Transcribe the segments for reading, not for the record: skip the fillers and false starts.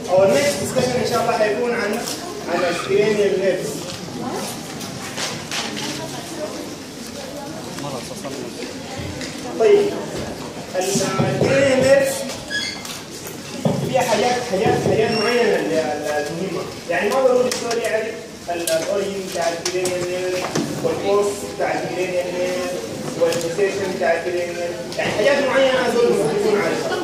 Our next discussion إن شاء الله حيكون عن الكرينيال نيرفز. طيب الكرينيال نيرفز فيها حاجات معينة المهمة، يعني ما ضروري الدكتور يعرف الأوريجين بتاع الكرينيال نيرف والكورس بتاع الكرينيال نيرف والبوزيشن بتاع الكرينيال نيرف، يعني حاجات معينة هذول المفروض يكون عارفها.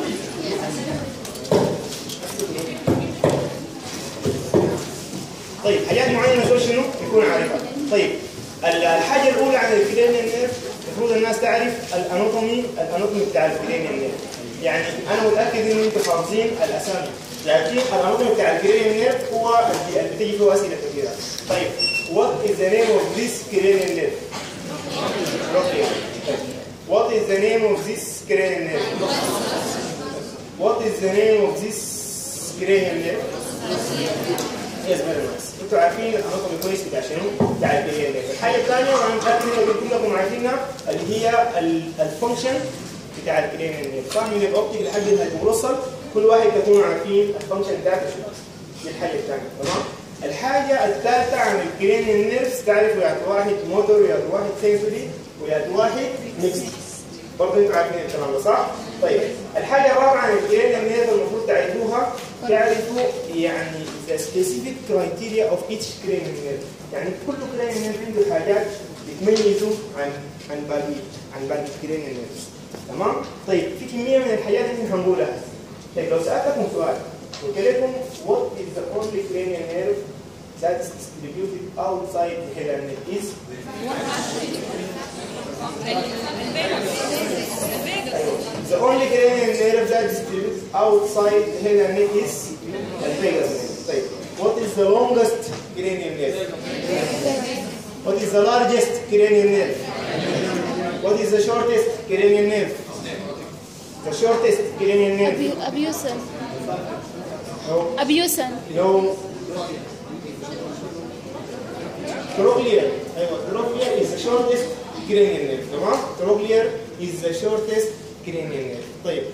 طيب حاجات معينة هذول شنو؟ يكون عارفها. طيب الحاجة الأولى عن الكرينيال نيرف المفروض الناس تعرف الأناتومي بتاع الكرينيال نيرف. يعني أنا متأكد إن أنتم حافظين الأسامي، لكن الأناتومي بتاع الكرينيال نيرف هو اللي بتيجي فيه أسئلة كثيرة. طيب what is the name of this cranial nerve? Okay. What is the name of this cranial nerve? What is the name of this cranial nerve? Yes, very nice. انتوا عارفين الاناتومي كويس بتاع شنو؟ بتاع الكرينيال نيرف. الحاجة الثانية وانا متأكد ان كلكم عارفينها اللي هي الفانكشن بتاع الكرينيال نيرف، صح؟ من الاوبتيك لحد الهيدروسل كل واحد تكونوا عارفين الفانكشن بتاعته شنو. دي الحاجة الثانية، تمام؟ الحاجة الثالثة عن الكرينيال نيرفز تعرفوا يا واحد موتور ويا واحد سنسوري ويا واحد ميكس. برضه انتوا عارفين الكلام ده صح؟ طيب الحاجة الرابعة عن الكرينيال نيرف المفروض تعرفوها، تعرفوا يعني the specific criteria of each cranial nerve. يعني كل cranial nerve عنده حاجات بتميزه عن باقي الكرينيال نيرفز. تمام؟ طيب في كمية من الحاجات اللي هنقولها. طيب لو سألتكم سؤال قلت لكم what is the only cranial nerve that is distributed outside the head and neck is the only cranial nerve that is distributed outside the head and neck is the vagus nerve. طيب what is the longest cranial nerve? What is the largest cranial nerve? What is the shortest cranial nerve? The shortest cranial nerve. Abusen. No. Abusen. No. Trochlear. Trochlear is the shortest cranial nerve. تمام؟ Trochlear is the shortest cranial nerve. طيب.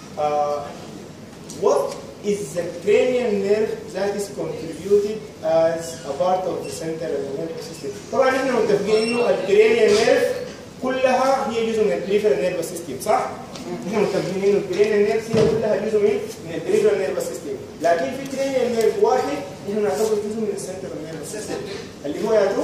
What is the cranial nerve that is contributed as a part of the central nervous system? طبعا احنا متفقين انه الكرينيال نيرف كلها هي جزء من البريفرال نيرفس سيستم، صح؟ نحن متفقين انه الكرينيال نيرف هي كلها جزء من البريفرال نيرفس سيستم، لكن في كرينيال نيرف واحد نحن نعتبر جزء من السنترال نيرفس سيستم اللي هو يعتبر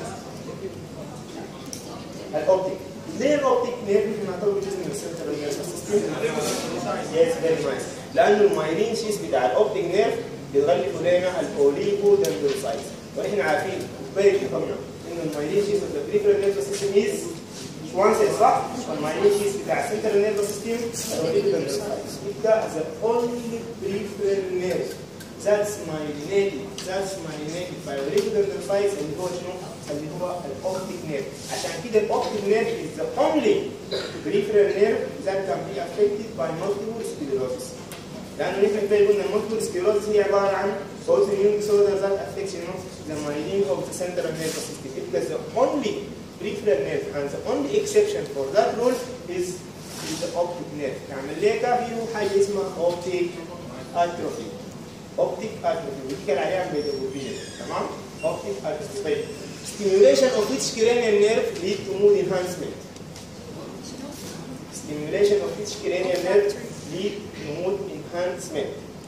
الاوبتيك. ليه الاوبتيك نيرف نحن نعتبر جزء من السنترال نيرفس سيستم؟ يس فيري نايس. لانه المايلين شيس بتاع الاوبتيك نيرف بيغلفوا لنا الاوليجو دندروسايتس، ونحن عارفين فيري طبعا انه المايلين شيس اوف ذا بريفرال نيرفس سيستم از وان سيل، صح؟ المايلين شيس بتاع السنترال نيرفس سيستم الاوليجو دندروسايتس. ده the only peripheral nerve that's myelinated by oligodendrocytes اللي هو شنو؟ اللي هو الاوبتيك نيرف. عشان كده الاوبتيك نيرف is the only peripheral nerve that can be affected by multiple sclerosis. لانه نحن كده قلنا multiple sclerosis هي عباره عن autoimmune disorder that affects the myelin of the central nervous system. It is the only peripheral nerve and the only exception for that rule is the optic nerve. نعمل لك فيه حاجه اسمها optic atrophy. optic atrophy بيتكلم عليها بالفيجن، تمام؟ optic atrophy. طيب stimulation of which cranial nerve lead to mood enhancement? Stimulation of which cranial nerve lead to mood enhancement?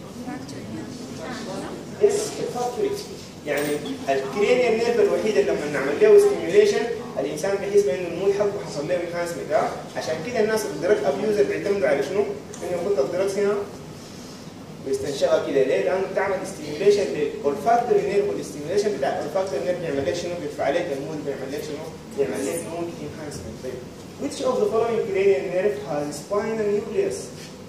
Yes, factory. يعني الكرينيال نيرف الوحيد اللي لما نعمل له ستيميوليشن الانسان بيحس بانه المود حقه حصل له انهانسمنت. عشان كده الناس الدراج ابيوزر بيعتمدوا على شنو؟ انه يحط الدراج هنا ويستنشقها كده. ليه؟ لانه بتعمل ستيميوليشن للفاكتوري نيرف، والستيميوليشن بتاع الفاكتوري نيرف بيعمل لك شنو؟ بيرفع لك المود، بيعمل لك شنو؟ بيعمل لك مود انهانسمنت. طيب which of the following cranial nerve has spinal nucleus?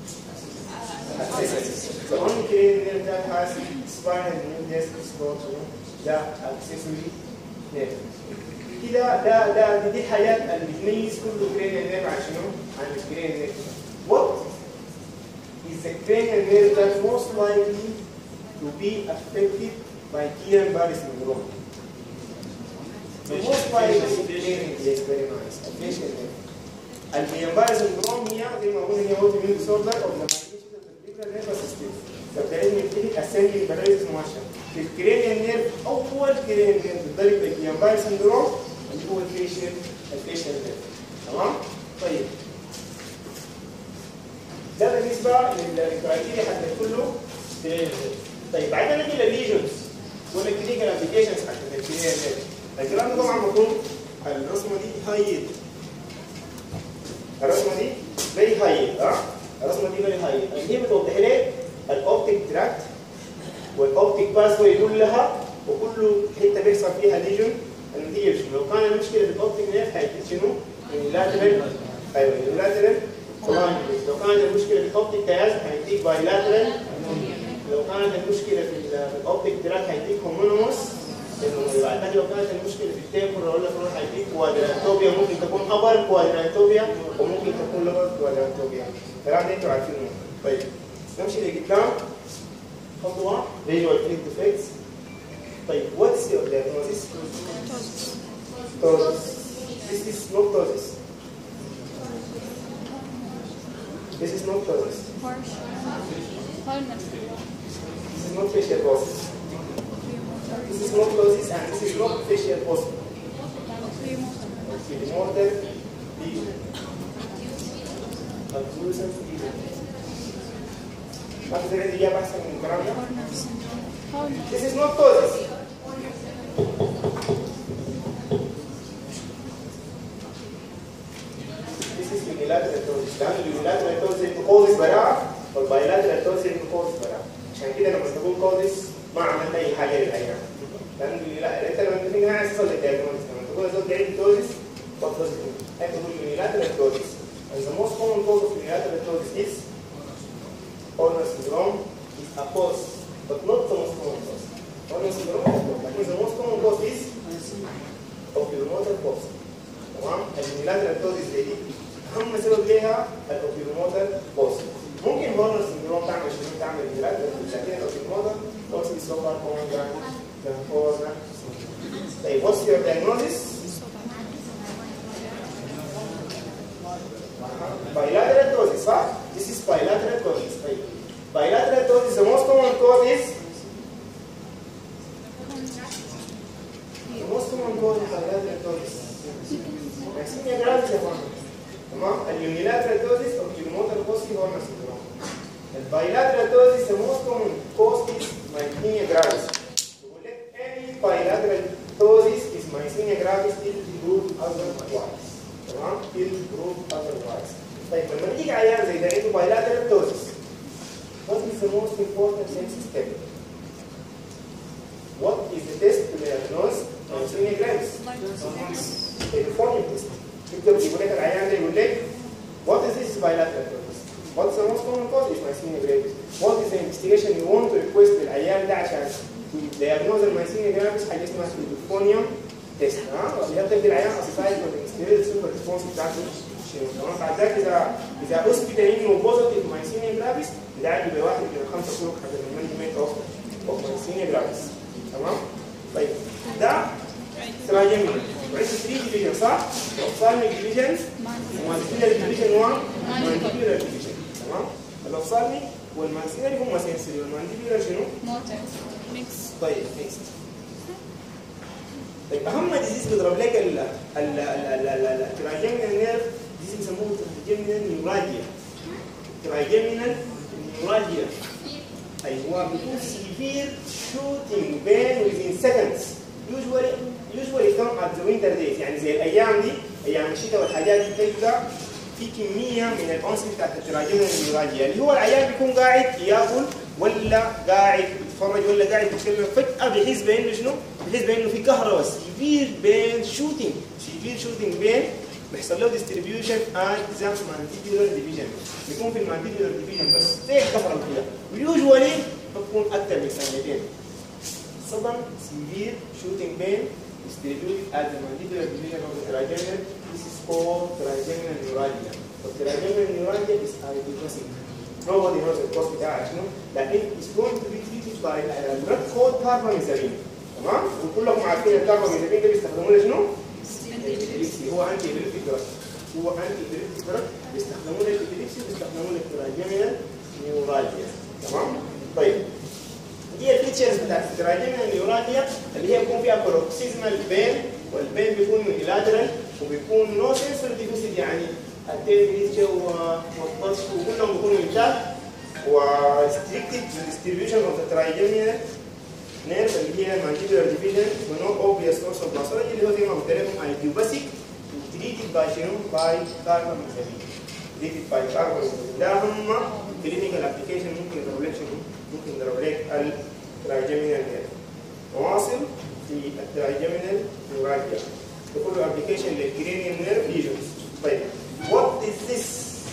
The only cranial nerve that has spinal nucleus is called the accessory nerve. كده دي الحاجات اللي بتميز كل cranial nerve عن شنو؟ عن الكرينيال نيرف. What is the cranial nerve that most likely to be affected by Guillain-Barré syndrome? The most likely cranial, yes, very nice. Facial nerve. Guillain-Barré syndrome هي زي ما قلنا هي autoimmune disorder of the nervous system. فبدأنا نبتدي اسندنج باراليسيس مؤشر. في الكرينيال نيرف اول كرينيال نيرف بيتضرب بالجيامباي سندروم اللي هو الفيشيال نيرف. تمام؟ طيب ده بالنسبه للكرايتيريا حتى كله كرينيال نيرف. طيب بعدين نجي للليجنز والكلينيكال ابلكيشنز حتى الكرينيال نيرف. الكلام ده طبعا المفروض الرسمه دي هايد. الرسمه دي فيري هايد. الرسمه دي فيري هايد اللي هي بتوضح لك الاوبتيك تراكت والاوبتيك باسوي كلها وكل حته بيحصل فيها ليجن. النتيجه شنو؟ لو كان المشكله في الاوبتيك نيرف هيجي شنو؟ يونيلاترال. ايوه يونيلاترال. لو كانت المشكله في الاوبتيك كياس هيديك بايلاترال. لو كانت المشكله في الاوبتيك تراكت هيديك هومونوموس. بعد لو كانت المشكله في التيمبر ولا فروح هيديك كوادرانتوبيا، ممكن تكون ابر كوادرانتوبيا وممكن تكون لور كوادرانتوبيا. الكلام ده انتوا عارفينه. طيب نمشي لقدام خطوه فيجوال فيلد ديفكتس. طيب what's your diagnosis? Ptosis. This is not ptosis. This is not ptosis. This is not facial ptosis. This is not ptosis and this is not facial ptosis. Premotor lesion. Occlusal lesion. ما تقدر الإجابة أحسن من الكلام ده؟ This is not ptosis. This is unilateral ptosis. لأن unilateral ptosis بتقوس براءة والbilateral ptosis بتقوس براءة. عشان كده لما تقول ptosis ما عملت أي حاجة للعيان. لأن أنت لما تيجي هنا هيحصل الدياجنوز. لما تقول الزوج عنده ptosis ptosis. أنت تقول unilateral ptosis. And the most common cause of unilateral ptosis is Horner syndrome is a cause, but not the most common cause. Horner syndrome is a cause, but the most common cause is oculomotor cause. تمام؟ اليونيلاترال ptosis دي أهم سبب لها الاوكيلوموتر cause. ممكن هورنر syndrome تعمل شنو؟ تعمل يونيلاترال لكن الاوكيلوموتر cause is so far common than Horner syndrome. طيب what's your diagnosis? Bilateral ptosis, صح؟ This is bilateral ptosis. طيب bilateral ptosis the most common cause is bilateral ptosis. Myasthenia gravis يا اخوان. تمام؟ اليونيلاترال ptosis oculomotor cause في Horner syndrome. الbilateral ptosis the most common cause is myasthenia gravis. بقول لك any bilateral ptosis is myasthenia gravis till proved otherwise. تمام؟ till proved otherwise. طيب لما نيجي عيان زي ده عنده bilateral ptosis, what is the most important sense step? What is the test to diagnose myasthenia gravis? The following test. يقول لك العيان ده يقول لك what is this bilateral ptosis? What's the most common cause is myasthenia gravis? What is the investigation you want to request للعيان ده عشان diagnose المyasthenia gravis؟ حاجه اسمها pseudophonium test. اللي هي بتدي العيان اسيتايل والانستيريد سوبر ريسبونس بتاعته. تمام؟ بعد ذلك اذا اثبت انه بوزيتيف مايسينيا جرافيس بيتعالج بواحد من الخمسه طرق حق المانجمنت اوف مايسينيا جرافيس. تمام؟ طيب ده تراجمنا وعندي 3 ديفيجن صح؟ الاوفثالميك ديفيجن ومانتيبيولار ديفيجن ومانتيبيولار ديفيجن. تمام؟ الاوفثالميك والمانسينري هم سنسوري والمانتيبيولار شنو؟ موتور ميكس. طيب ميكس. طيب اهم ديزيز بيضرب لك التراجمنا نيرف ديزيز بيسموه تراجمنا نيوراجيا. تراجمنا نيوراجيا ايوه بيكون سيفير شوتينج بين within seconds usually come at the winter days. يعني زي الايام دي ايام الشتاء والحاجات دي تلقى في كميه من الانس بتاعت التراجمنا النيوراجيا اللي هو العيان بيكون قاعد ياكل ولا قاعد يتفرج ولا قاعد يتكلم فجاه بيحس بانه شنو؟ بيحس بانه في كهرباء سيفير بين شوتينج. سيفير شوتينج بين بيحصل له ديستريبيوشن ات ذا مانتيبيولار ديفيجن. بيكون في المانتيبيولار ديفيجن بس زي الكهرباء كده ويوجوالي بتكون اكثر من ثانيتين. sudden severe shooting pain distributed at the mandibular division of the trigeminal. This is called trigeminal neuralgia. So trigeminal neuralgia is idiopathic. Nobody knows the cause بتاعها شنو، لكن it's going to be treated by a drug called carbamazepine. تمام؟ وكلكم عارفين الكاربامازepine ده بيستخدموه لشنو؟ هو انتي ابيليبتيك دراج. هو انتي ابيليبتيك دراج بيستخدموه للابيليبسي وبيستخدموه للتراجمينال نيورالجيا. تمام؟ طيب دي الفيتشرز بتاعت التراجمينال نيورالجيا اللي هي بيكون فيها بروكسيزمال بين، والبين بيكون يونيلاترال وبيكون نو سنسور ديفيسيت، يعني التمبريتشر والطش وكلهم بيكونوا انتاج وستريكتد ديستريبيوشن اوف ذا تراجمينال نيرف اللي هي مانتيبولار ديفيجن ونو اوبفيس سورس اوف باثولوجي اللي هو زي ما قلت لكم ايديوباثيك تريتد باي شنو؟ باي كاربامازepine. تريتد باي كاربامازepine. ده هم كلينيكال ابلكيشن ممكن يضرب لك شنو؟ ممكن يضرب لك التراجمينال نيرف. نواصل في التراجمينال نيورالجيا. ده كله ابلكيشن للكرينيال نيرف ليجنز. طيب what is this؟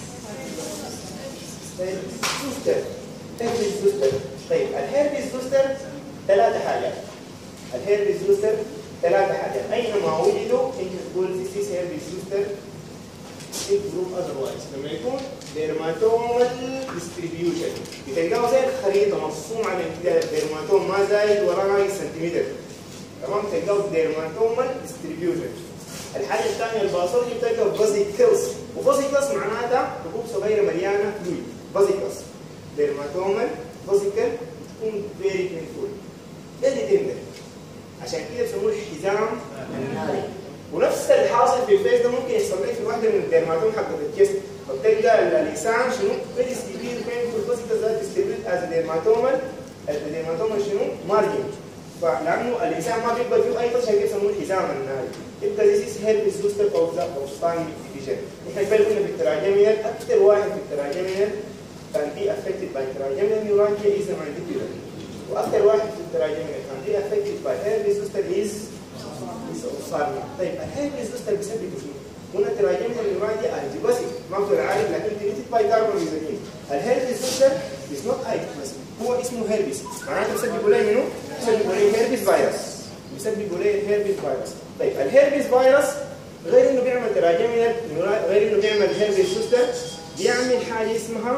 زوستر. هيربس زوستر. طيب الهيربس زوستر ثلاثة حاجات. الهيربس زوستر ثلاثة حاجات، أينما وجدوا أنت تقول this is هيربس زوستر جروب otherwise. لما يكون ديرماتومال ديستريبيوشن بتلقاه زي الخريطة مرسوم على الامتداد، ديرماتوم ما زايد وراها سنتيمتر. تمام؟ تلقاه ديرماتومال ديستريبيوشن. الحاجة الثانية الباثولوجي بتلقاه فازيكلز، وفازيكلز معناتها حبوب صغيرة مليانة فلويد. فازيكلز ديرماتومال فازيكل تكون فيري بينفول فيري تندر، عشان كده بيسموه الحزام الناري. ونفس الحاصل في الفيس ده ممكن يحصل لك في واحدة من الديرماتوم حقت الجسم، فبتلقى اللسان شنو فيري سيفير بينفول فازيكل ذات ديستريبيوت از ديرماتومال. الديرماتومال شنو مارجن، فلانه الانسان ما بيقبل فيه اي طشه يسموه الحزام الناري. يبقى ذيس از هيربس زوستر اوف ذا اوستان ديفيجن. احنا قلنا في التراجمينال اكثر واحد في التراجمينال كان بي افكتد باي تراجمينال نيورالجيا از مانديبولار، واكثر واحد في التراجمينال كان بي افكتد باي هيربس زوستر از اوستان. طيب الهيربس زوستر بيسبب شنو؟ هنا التراجمينال نيورالجيا ايديوباثيك ما بقدر عارف، لكن تريتد باي كاربامازepine. الهيربس زوستر از نوت ايديوباثيك، هو اسمه هيربس، معناته بيسبب له منه؟ بيسبب له هيربس فيروس، بيسبب له هيربس فيروس. طيب الهيربس فيروس غير انه بيعمل تراجمينال، غير انه بيعمل هيربس زوستر، بيعمل حاجه اسمها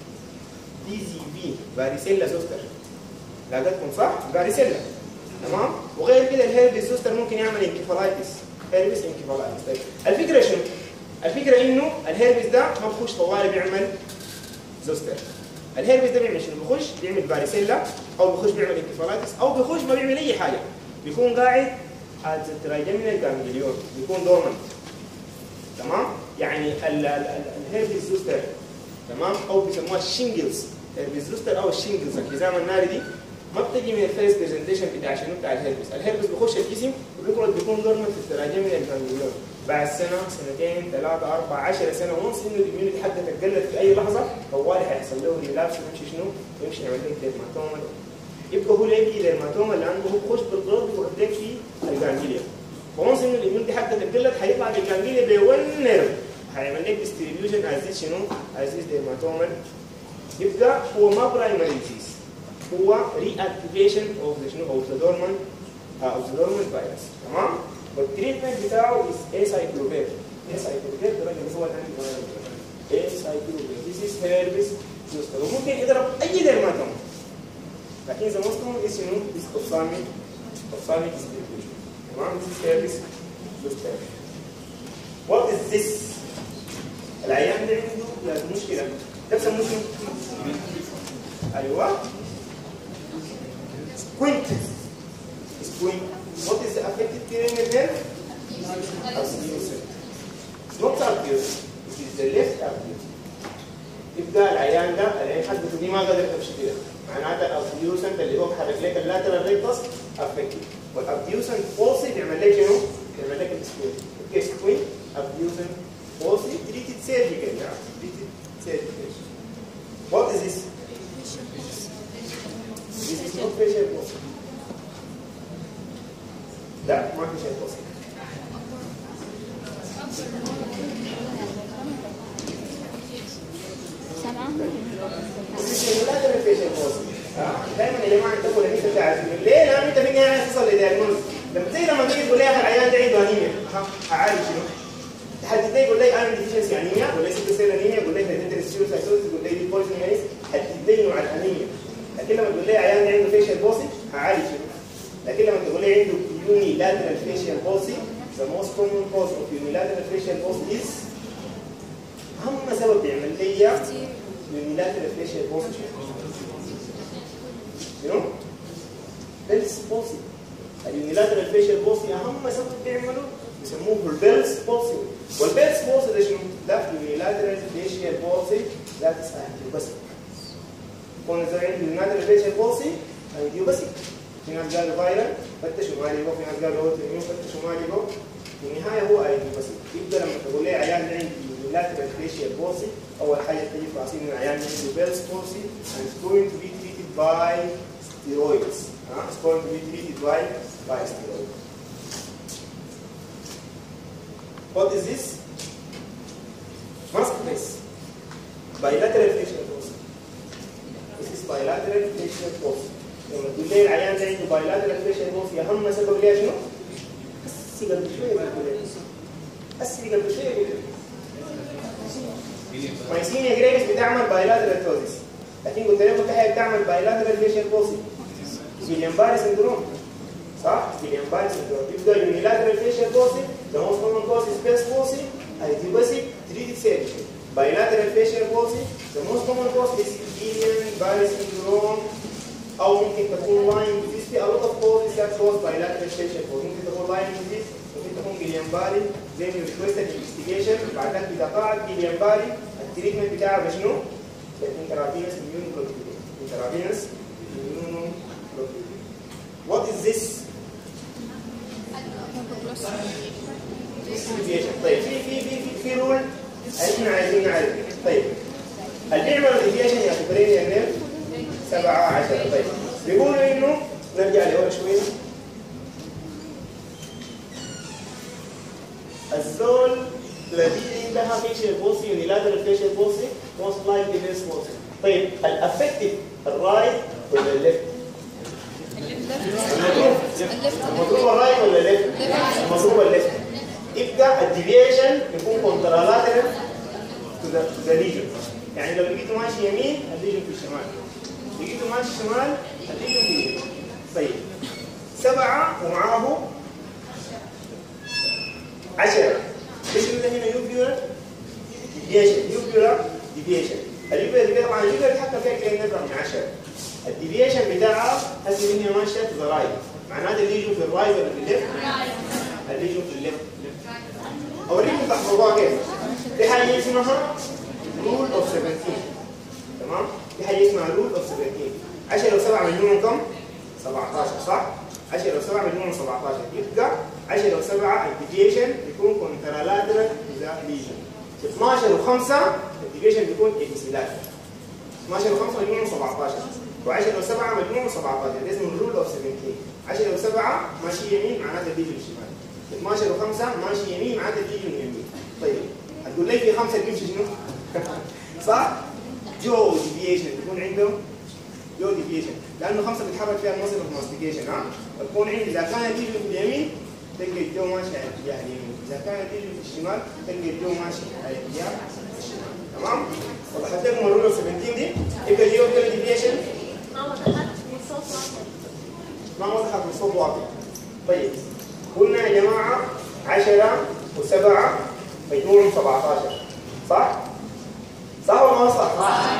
BZV باريسيلا زوستر. لقيتكم صح؟ باريسيلا. تمام؟ وغير كده الهيربس زوستر ممكن يعمل انكفالايتس، هيربس انكفالايتس. طيب الفكره شنو؟ الفكره انه الهيربس ده ما بخش طوالي بيعمل زوستر. الهيربس ده بيعمل شنو؟ بيخش بيعمل باريسيلا، او بيخش بيعمل انكفالايتس، او بيخش ما بيعمل اي حاجه، بيكون قاعد على التراجمينال جانجليون، بيكون دورمنت. تمام؟ يعني الهيربس زوستر تمام، او بيسموها الشينجلز، الهيربس زوستر او الشينجلز الحزام الناري دي ما بتجي من الفيرست برزنتيشن بتاع شنو؟ بتاع الهيربس. الهيربس بيخش الجسم وبيقعد بيكون دورمنت في التراجمينال جانجليون. بعد سنه، سنتين، ثلاثه، اربعه، 10 سنه، ونص انه الاميونيتي حقتها تقلت في اي لحظه، طوالي حيحصل له ريلابس ويمشي شنو؟ ويمشي يعمل لك ديرماتوما. يبقى هو ليه ديرماتوما؟ لانه هو بيخش بالضغط ويوديك في الجانجليا. فونس انه الاميونيتي حقتها تقلت حيطلع بالجانجليا بون نيرف، حيعمل لك ديستريبيوشن از شنو؟ از ديرماتوما. يبقى هو ما برايمري ديزيز، هو ري اكتيفيشن اوف ذا شنو؟ اوف ذا دورمنت فيروس. تمام؟ والتريتمنت بتاعه از اسايكلوفير. اسايكلوفير ده اللي هو اسايكلوفير. ذيس از هيربس زوستر، وممكن يضرب اي ديرماتوم، لكن ذا موست كومن از شنو؟ از اوفثالميك ديستريبيوشن. تمام؟ ذيس هيربس زوستر. وات از ذيس؟ العيان ده عنده مشكله، ده بسموه شنو؟ ايوه سكوينت. سكوينت. What is the affected cranial nerve? Abducens. It's not abducens. It is the left abducens. يبقى العيان ده العين حقته دي ما قادر تمشي كده، معناتها الابديوسنت اللي هو بحرك لك اللاترال ريكتس افكتد، والابديوسنت فولسي بيعمل لك شنو؟ بيعمل لك السكوينت. يبقى سكوينت ابديوسنت فولسي تريتد سيرجيكال، يعني تريتد سيرجيكال. What is this? This is not facial pulse. لا ما في شيء بسيط. لا ترى في شيء بسيط. دائما يا جماعه انتبهوا للحته دي، عارفين ليه؟ لان انت في النهايه تصل لدياجنوز. لما تيجي تقول لي يا اخي العيان ده عنده انيميا، هعالج شنو؟ تحدد لي يقول لي انا ديفيشنسي انيميا، ولا سيكل سيل انيميا، يقول لي هيدنتري سيروسايتوز، يقول لي دي بويزن ميس، حدد لي نوع الانيميا. لكن لما تقول لي عيان عنده فيشل بوسي هعالج شنو؟ لكن لما تقول لي عنده unilateral facial palsy, the most common cause of unilateral facial palsy is أهم سبب بيعمل لي unilateral facial palsy بيلز بولسي. اليونيلاترال فيشيال بولسي اهم سبب بيعملوا يسموه البيلز بولسي. والبيلز بولسي ده شنو؟ ده يونيلاترال فيشيال بولسي ذات از انتيوباسيك. كون اذا عنده يونيلاترال فيشيال بولسي انتيوباسيك. في ناس قالوا فايرال فتشوا ما لقوا، في ناس قالوا اوتوميون فتشوا ما لقوا. في النهايه هو انتيوباسيك. يبقى لما تقول لي عيان عنده يونيلاترال فيشيال بولسي اول حاجه تجي في راسي ان العيان عنده بيلز بولسي and it's going to be treated by steroids. It's going to be treated by steroids. What is this? Muscle bilateral facial pulse. This is bilateral facial pulse. لما تقول لي العيان ده عنده bilateral facial pulse اهم سبب ليه شنو؟ أسي قبل شوية أسي قبل شوية مايسينيا جريفيس بتعمل bilateral ptosis. لكن قلت لكم تحية بتعمل bilateral facial pulse. جيليان-باري سندروم. صح؟ جيليان-باري سندروم. يبقى unilateral facial pulse the most common cause is Bell's palsy, idiopathic, treated surgery. Bilateral facial palsy the most common cause is Guillain-Barré syndrome أو ممكن تكون Lyme disease. في a lot of causes that cause bilateral facial palsy. ممكن تكون Lyme disease، ممكن تكون Guillain-Barré زي ما requested investigation. بعد ذلك إذا طلعت Guillain-Barré التريتمنت بتاعها بشنو؟ intravenous immunoglobulin. intravenous immunoglobulin. What is this? طيب في رول احنا عايزين نعرف. طيب اللي بيعمل ديفيشن يا كبرين النيل 7 10. طيب بيقولوا انه نرجع لورا شويه. الزول الذي عندها فيشل بولسي يونيلاترال فيشل بولسي موست لايكلي بيلز بولسي. طيب الافكتيف الرايت ولا الليفت؟ المضروب الرايت ولا الليفت؟ المضروب الليفت. يبقى الديفيشن يكون كونترالاترال تو ذا ليجن. يعني لو لقيته ماشي يمين الليجن في الشمال، لقيته ماشي شمال الليجن في اليمين. طيب 7 ومعاه 10. ايش اللي هنا؟ يوبيولار ديفيشن. يوبيولار ديفيشن. اليوبيولار طبعا اليوبيولار بيتحكم فيها كده نبره من 10. الديفيشن بتاعها هذه اللي هي ماشيه تو ذا رايت. معناته الليجن في الرايت ولا في الليفت؟ الليجن في الليفت. اوريكم تحفظوها كيف. دي حاجه اسمها رول اوف 17. تمام؟ دي حاجه اسمها رول اوف 17. 10 و7 مجموعهم كم؟ 17 صح؟ 10 و7 مجموعهم 17. يبقى 10 و7 الديفيشن بيكون كونترالاترال ذا ليجن. 12 و5 الديفيشن بيكون اكسيلاترال. 12 و5 مجموعهم 17 و10 و7 مجموعهم 17. ده اسمه الرول اوف 17. 10 و7 ماشي يمين معناته الليجن الشمال. 12 و5 ماشي يمين معناته الليجن اليمين. طيب هتقول لي في 5 بيمشي شنو؟ صح؟ جو ديفيشن بيكون عنده جو ديفيشن لانه 5 بيتحرك فيها المصل اوف ماستيكيشن. بتكون عندي اذا كان الليجن في اليمين تلقى الجو ماشي على اتجاه اليمين، اذا كان الليجن في الشمال تلقى الجو ماشي على اتجاه الشمال. تمام؟ وضحت لكم الرول اوف 17 دي. يبقى اليو ديفيشن ما وضحت بالصوت واضح. طيب قلنا يا جماعه 10 و7 مجموعهم 17 صح؟ صح ولا ما صح؟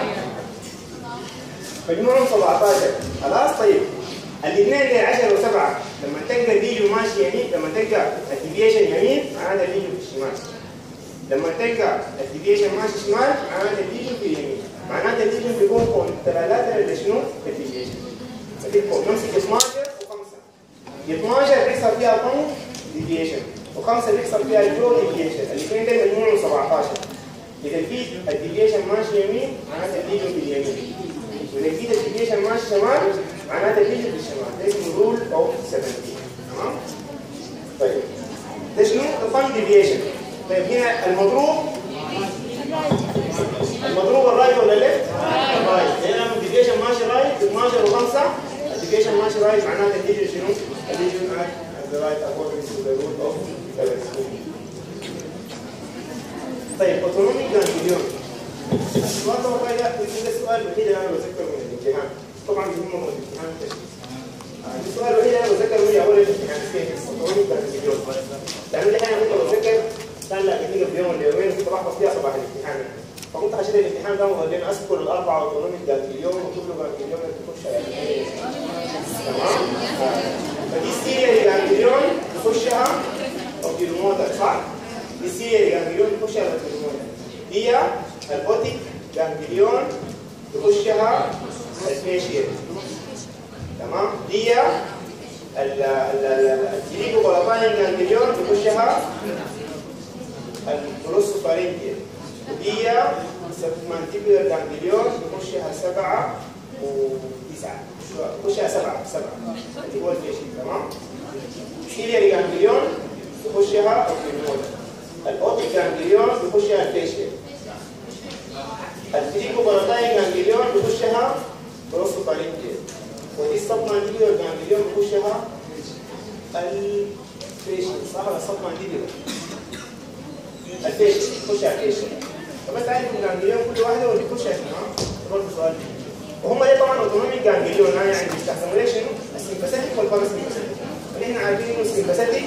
مجموعهم 17 خلاص. طيب الاثنين اللي 10 و7 لما تلقى الليجن ماشي يمين، لما تلقى الديفيشن يمين معناته الليجن في الشمال. لما تلقى الديفيشن ماشي شمال معناته الليجن في اليمين. معناته الليجن بيكون كونترالاترال لشنو؟ الديفيشن. نمسك 12 و5. 12 بيحصل فيها طن ديفيشن و5 بيحصل فيها الجو ديفيشن. الاثنين دول مجموعهم 17. إذا لقيت الديفيشن ماشي يمين معناته الليجن في اليمين، وإذا لقيت الديفيشن ماشي شمال معناته الليجن في الشمال. ده اسمه رول اوف 17. تمام؟ طيب ده شنو؟ الطن ديفيشن. طيب هنا المضروب الرايت ولا الليفت؟ الرايت. هنا الديفيشن ماشي رايت 12 و5 الديفيشن ماشي رايت معناته الليجن شنو؟ الليجن at the right according to the rule of 17. طيب اوتونوميك جانجليون. السؤال ده والله ده السؤال الوحيد اللي انا بذكره من الامتحان. طبعا بيهمه من الامتحان التشخيص. السؤال الوحيد اللي انا بذكره من اول الامتحان كيف اوتونوميك جانجليون. لانه دحين انا كنت بذكر كان لا كتير في يوم ولا يومين كنت بحفظ فيها صباح الامتحان. فكنت هشيل الامتحان ده وخليني اذكر الاربعه اوتونوميك جانجليون وكل جانجليون تخش يعني. تمام؟ بخشها اوكيلوموتر صح؟ دي سيريا جانجليون بخشها اوكيلوموتر. دي الاوتيك جانجليون بخشها الفيشيال. تمام؟ دي التريكو بلاتاين جانجليون بخشها الجلوسوفارينجيال. ودي سبمانتيبيولار جانجليون بخشها 7 و9 بخشها 7 اللي هو الفيشيال. تمام؟ سيلياري جانجليون بخشها اوكيلوموتر. الاوتيك جانجليون بخشها الفيشيال. التريكو بلاتاين جانجليون بخشها جلوسوفارينجيال. ودي السبمانتيبيولار جانجليون بخشها الفيشيال صح ولا السبمانتيبيولار؟ الفيشيال بخشها الفيشيال. فبس عارف الجانجليون كل واحده ودي بخشها تمام؟ برضه سؤال. وهم ليه طبعا اوتونوميك جانجليون يعني بيستخدموا ليه شنو؟ السيمباثيك والباراسيمباثيك. ونحن عارفين انه السيمباثيك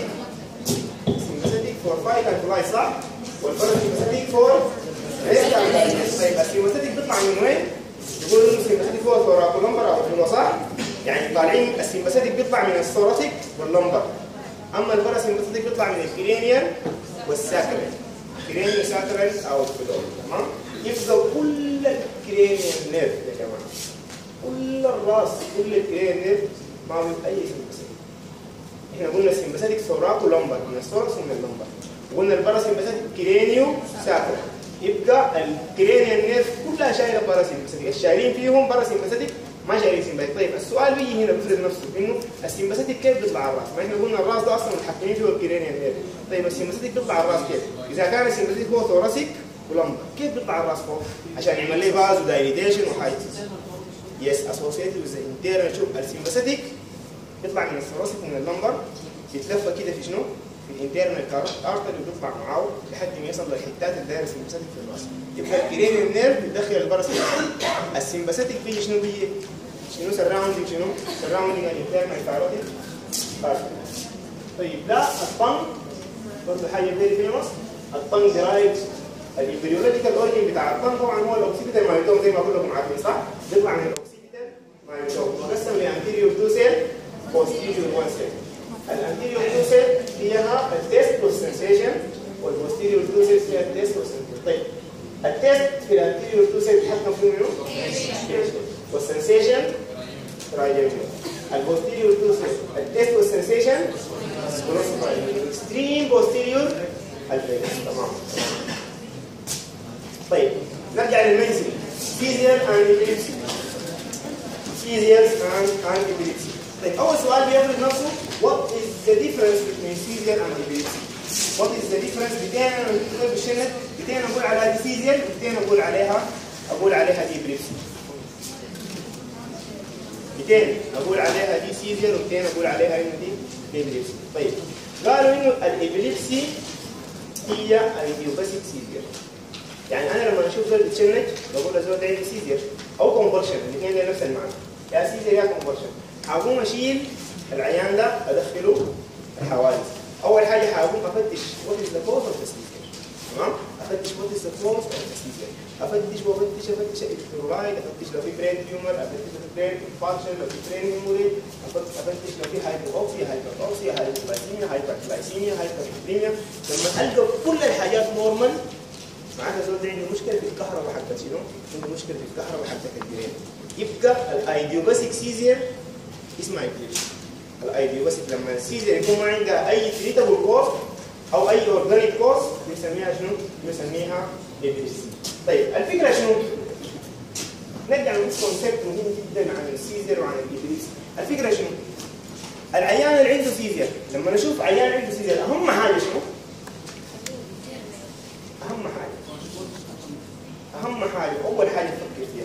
فور فايت اند فلاي صح؟ والباراسيمباثيك فور ريست اند دايجست. طيب السيمباثيك بيطلع من وين؟ يقولوا انه السيمباثيك فور ثوراكولومبر او فيلو صح؟ يعني طالعين السيمباثيك بيطلع من الثوراتيك واللمبر. اما الباراسيمباثيك بيطلع من الكرينيال والساكرال. كرينيال ساكرال او الفيلو تمام؟ يفضل كل الكرينيال نيرف يا جماعه. كل الراس كل الكرينيال نيرف ما في اي سيمباثيك. احنا قلنا السيمباثيك ثوراكولومبر من الثورس ومن اللمبر. وقلنا الباراسيمباثيك كرينيو ساكرال. يبقى الكرينيال نيرف كلها شايله باراسيمباثيك. الشايلين فيهم باراسيمباثيك ما شايلين سيمباثيك. طيب السؤال بيجي هنا بيفرض نفسه انه السيمباثيك كيف بيطلع على الراس؟ ما احنا قلنا الراس ده اصلا متحكمين فيه الكرينيال نيرف. طيب السيمباثيك بيطلع على الراس كيف؟ اذا كان السيمباثيك هو ثوراسيك ولمبر كيف بيطلع على الراس فوق؟ عشان يعمل لي فاز ودايليتيشن وحاجز. يس اسوسيتد وذ انترنال. شوف السيمباثيك بيطلع من الثوراسيك ومن اللمبر يتلفى كده في شنو؟ في الانترنال ارتري وبيطلع معاه لحد ما يصل للحتات اللي دايره السيمباثيك في الراس. يبقى الكرينيال نيرف بيدخل الباراسيمباثيك. السيمباثيك بيجي شنو بيجي؟ شنو سراوندينج شنو؟ سراوندينج الانترنال كاروتيد ارتري. طيب ده الطنج برضه حاجه فيري فيموس. الطنج درايف البيولوجيكال اورجن بتاع الطنج طبعا هو الاوكسيبيتال مايوتوم زي ما كلكم عارفين صح؟ بيطلع من الاوكسيبيتال مايوتوم وقسم لانتيريور تو سيل posterior one cell. الانتيريور تو سيل فيها التيست والسنسيشن والبوستيريور تو سيل فيها التيست والسنسيشن. طيب التيست في الانتيريور تو سيل بيتحكم فيه منو؟ والسنسيشن ترايجيمينال. البوستيريور تو سيل التيست والسنسيشن اكستريم بوستيريور الفيكس. تمام. طيب نرجع للمنزل. سيزير اند ابيليبسي. سيزير اند ابيليبسي. طيب أول سؤال بيفرض نفسه what is the difference between seizure and epilepsy؟ what is the difference بتين بالشنت بتين أقول عليها دي seizure وبتين أقول عليها دي epilepsy. بتين أقول عليها دي seizure وبتين أقول عليها إنه دي epilepsy. طيب قالوا إنه الإبيليبسي هي idiopathic seizure. يعني أنا لما أشوف زول بتشنج بقول له زول ده عنده seizure أو convulsion الاثنين دول نفس المعنى. يا seizure يا convulsion. هقوم اشيل العيان ده ادخله الحوادث. اول حاجه هقوم افتش وات از ذا كوز اوف ذا سيزير. تمام؟ افتش وات از ذا كوز اوف ذا سيزير. افتش الكلورايد، افتش لو في برين تيومر، افتش لو في برين انفاركشن، لو في برين هيموريج، افتش لو في هايبوكسيا، هايبوغلايسيميا، هايبرجلايسيميا، هايبركليميا. لما القى كل الحاجات نورمال معناتها زول عنده مشكله في الكهرباء حقت شنو؟ عنده مشكله في الكهرباء حقت البرين. يبقى الايديوباثيك سيزير اسمها ابيليبسي. الايديوباثيك لما السيزر يكون ما عندها اي تريتابل كوز او اي اورجانيك كوز بنسميها شنو؟ بنسميها ابيليبسي. طيب الفكره شنو؟ نرجع لنفس كونسيبت مهم جدا عن السيزر وعن الابيليبسي. الفكره شنو؟ العيان اللي عنده سيزر لما نشوف عيان عنده سيزر اهم حاجه شنو؟ اهم حاجه اول حاجه تفكر فيها.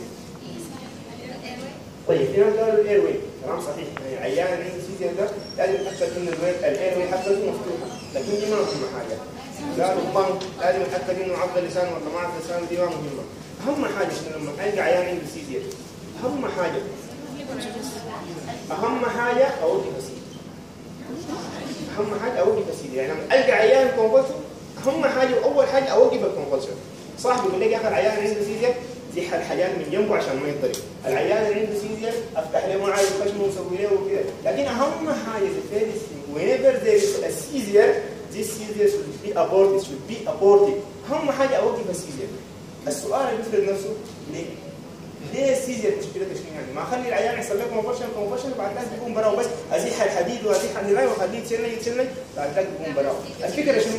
طيب في ناس قالوا الاير واي كلام صحيح. يعني عيان عنده سيزر ده لازم اتاكد ان الاير واي حقته مفتوحه، لكن دي ما اهم حاجه. قالوا الضم لازم اتاكد انه عض اللسان ولا ما عض اللسان، دي ما مهمه. اهم حاجه شنو لما القى عيان عنده سيزر؟ اهم حاجه اوقف السيزر. اهم حاجه اوقف السيزر. يعني لما القى عيان كونفولشن اهم حاجه واول حاجه اوقف الكونفولشن. صاحبي بيقول لك يا اخي العيان عنده سيزر زح الحاجات من جنبه عشان ما يضرب. العيان اللي عنده سيزر افتح له ما عارف خشمه وسوي له وكذا. لكن اهم حاجه في الفيرست whenever there is a seizure this seizure should be aborted. اهم حاجه اوقف السيزير. السؤال اللي بيفرض نفسه ليه؟ ليه السيزير مشكلته شنو يعني؟ ما اخلي العيان يحصل له كونفشن بعد ذلك بيقوم براو بس ازيح الحديد وازيح النراي واخليه يتشنج بعد ذلك بيقوم براو. الفكره شنو؟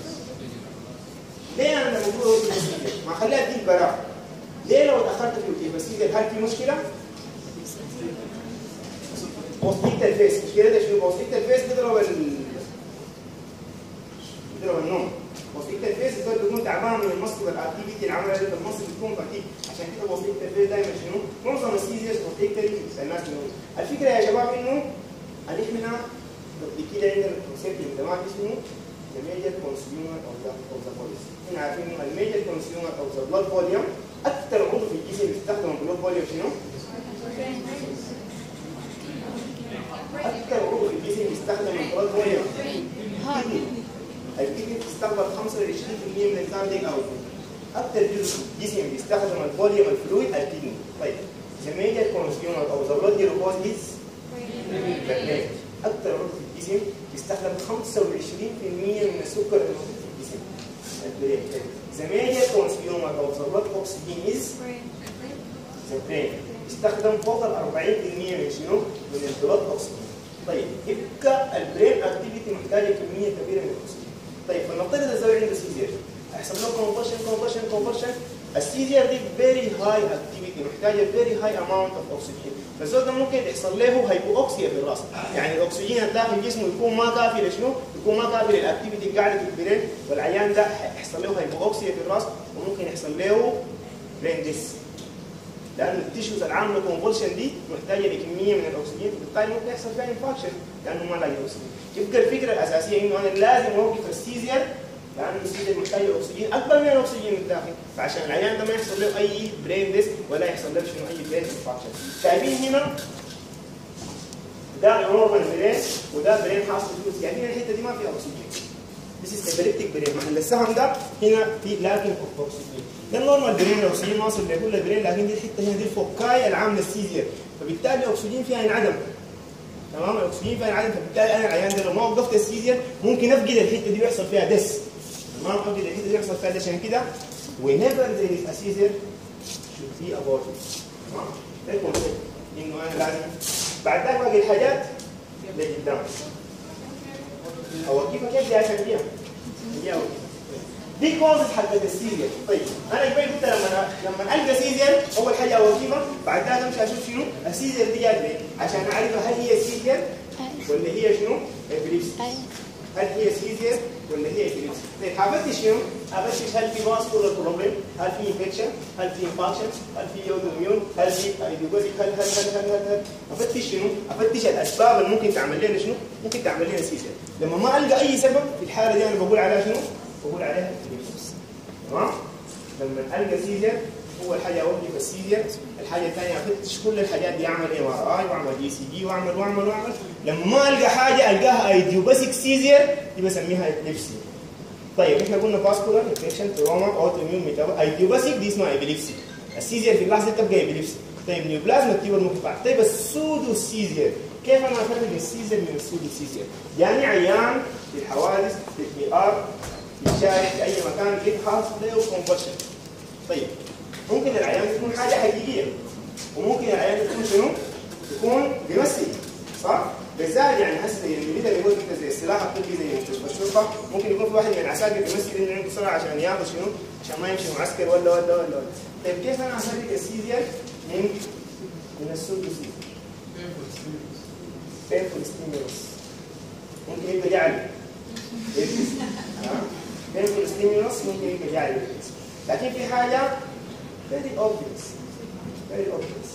ليه انا لما بقول اوقف السيزير؟ ما اخليها تجيب براو. ليه لو اتاخرت في توقيف السيزير هل في مشكله؟ بوستيكتال الفيس مشكلتها شنو؟ بوستيكتال الفيس بيضرب النوم. بوستيكتال الفيس الزول بيكون تعبان من المصل والاكتيفيتي اللي عملها في المصل بتكون فاتيك، عشان كده بوستيكتال الفيس دايما شنو؟ معظم السيزيرز بوستيكتالي الناس منهم. الفكره يا شباب انه احنا كده عندنا الكونسيبت اللي تمام اسمه the major consumer of the body. احنا عارفين انه الميجر consumer of the blood volume اكثر عضو في الجسم بيستخدم البلود فوليوم شنو؟ اكثر عضو في الجسم بيستخدم البلود فوليوم الكدني بتستقبل 25% من الكاردياك اوتبوت. اكثر جزء الجسم بيستخدم الفوليوم الفلويد الكدني. طيب the major consumer of the blood glucose is the brain. اكثر عضو في الجسم بيستخدم 25% من السكر الموجود في الجسم البرين. the major consumer of the blood oxygen is the brain. بيستخدم فوق ال 40% من شنو؟ من البلود اوكسجين. طيب يبقى البرين اكتيفيتي محتاجه كميه كبيره من الاكسجين. طيب فلنفترض الزوج عنده سيزير هيحصل له كونفرشن السيزير دي فيري هاي اكتيفيتي محتاجه فيري هاي اماونت اوف اوكسجين. فالزول ده ممكن يحصل له هايبوكسيا في الراس، يعني الاكسجين اللي داخل جسمه يكون ما كافي لشنو؟ يكون ما كافي للاكتيفيتي اللي قاعده في البرين، والعيان ده هيحصل له هايبوكسيا في الراس وممكن يحصل له برين ديس. لأن التيشوز العاملة كونفولشن دي محتاجة لكمية من الأكسجين، بالتالي ممكن يحصل فيها انفاكشن لأنه ما لاقي أكسجين. يبقى الفكرة الأساسية إنه أنا لازم أوقف السيزير لأن السيزير محتاج أكسجين أكبر من الأكسجين الداخلي، فعشان العيان ده ما يحصل له أي برين ديس ولا يحصل له شنو أي برين انفاكشن. شايفين هنا ده نورمال برين وده برين حاصل فيه، يعني الحتة دي ما فيها أكسجين. This is epileptic برين، محل السهم ده هنا في لاكن أكسجين. ده النورمال برين الاكسجين واصل لكل البرين، لكن دي الحته هنا دي الفكايه العامله السيزير، فبالتالي الاكسجين فيها انعدم. تمام؟ الاكسجين فيها انعدم، فبالتالي انا العيان ده لو ما وقفت السيزير ممكن افقد الحته دي ويحصل فيها دس. تمام؟ افقد الحته دي ويحصل فيها دس، عشان كده whenever there is a seizure should be aborted. تمام؟ ده الكونسيبت انه انا لازم بعد ذلك باقي الحاجات لقدام. اوقفها كيف دي عشان فيها؟ هي اوقفها. دي كوزز حقت السيزير. طيب انا جاي قلت لما القى سيزير اول حاجه اوقفها، بعد ذلك امشي اشوف شنو السيزير دي جات ليه عشان اعرفها هل هي سيزير ولا هي شنو؟ ابليبسي. هل هي سيزير ولا هي ابليبسي؟ طيب هفتش شنو؟ هفتش هل في فاسكولار بروبلم؟ هل في انفكشن؟ هل في انفاكشن؟ هل في اوتوميون؟ هل في ايديوباثيك؟ هل افتش شنو؟ افتش الاسباب اللي ممكن تعمل لنا شنو؟ ممكن تعمل لنا سيزير. لما ما القى اي سبب في الحاله دي انا بقول عليها شنو؟ بقول عليها ابليبسي. تمام؟ لما القى سيزير اول حاجه اوقف السيزير، الحاجه الثانيه افتش كل الحاجات دي، اعمل ام ار اي واعمل دي سي جي واعمل. لما ما القى حاجه القاها ايديوباثيك سيزير دي بسميها ابليبسي. طيب احنا قلنا فاسكولار انفكشن تروما اوتوميون ميتابول، ايديوباثيك دي اسمها ابليبسي. السيزير في اللحظه تبقى ابليبسي. طيب نيوبلازما تيوبر مقطع. طيب السودو سيزير كيف انا افرق السيزير من السودو سيزير؟ يعني عيان في الحوادث في البي ار في الشارع في اي مكان كيف حاصل له كونفشن. طيب ممكن العيان تكون حاجه حقيقيه وممكن العيان تكون شنو؟ تكون بيمثل، صح؟ بالذات يعني هسه زي الميليتري يقول انت زي السلاح الطبي زي مستشفى الشرطه، ممكن يكون في واحد من العساكر بيمثل انه عنده سرعه عشان ياخذ شنو؟ عشان ما يمشي معسكر ولا. طيب كيف انا افرق السيزير من السودو سيزير؟ painful stimulus ممكن يبقى جعلي painful stimulus ممكن يبقى جعلي، لكن في حاجه very obvious very obvious.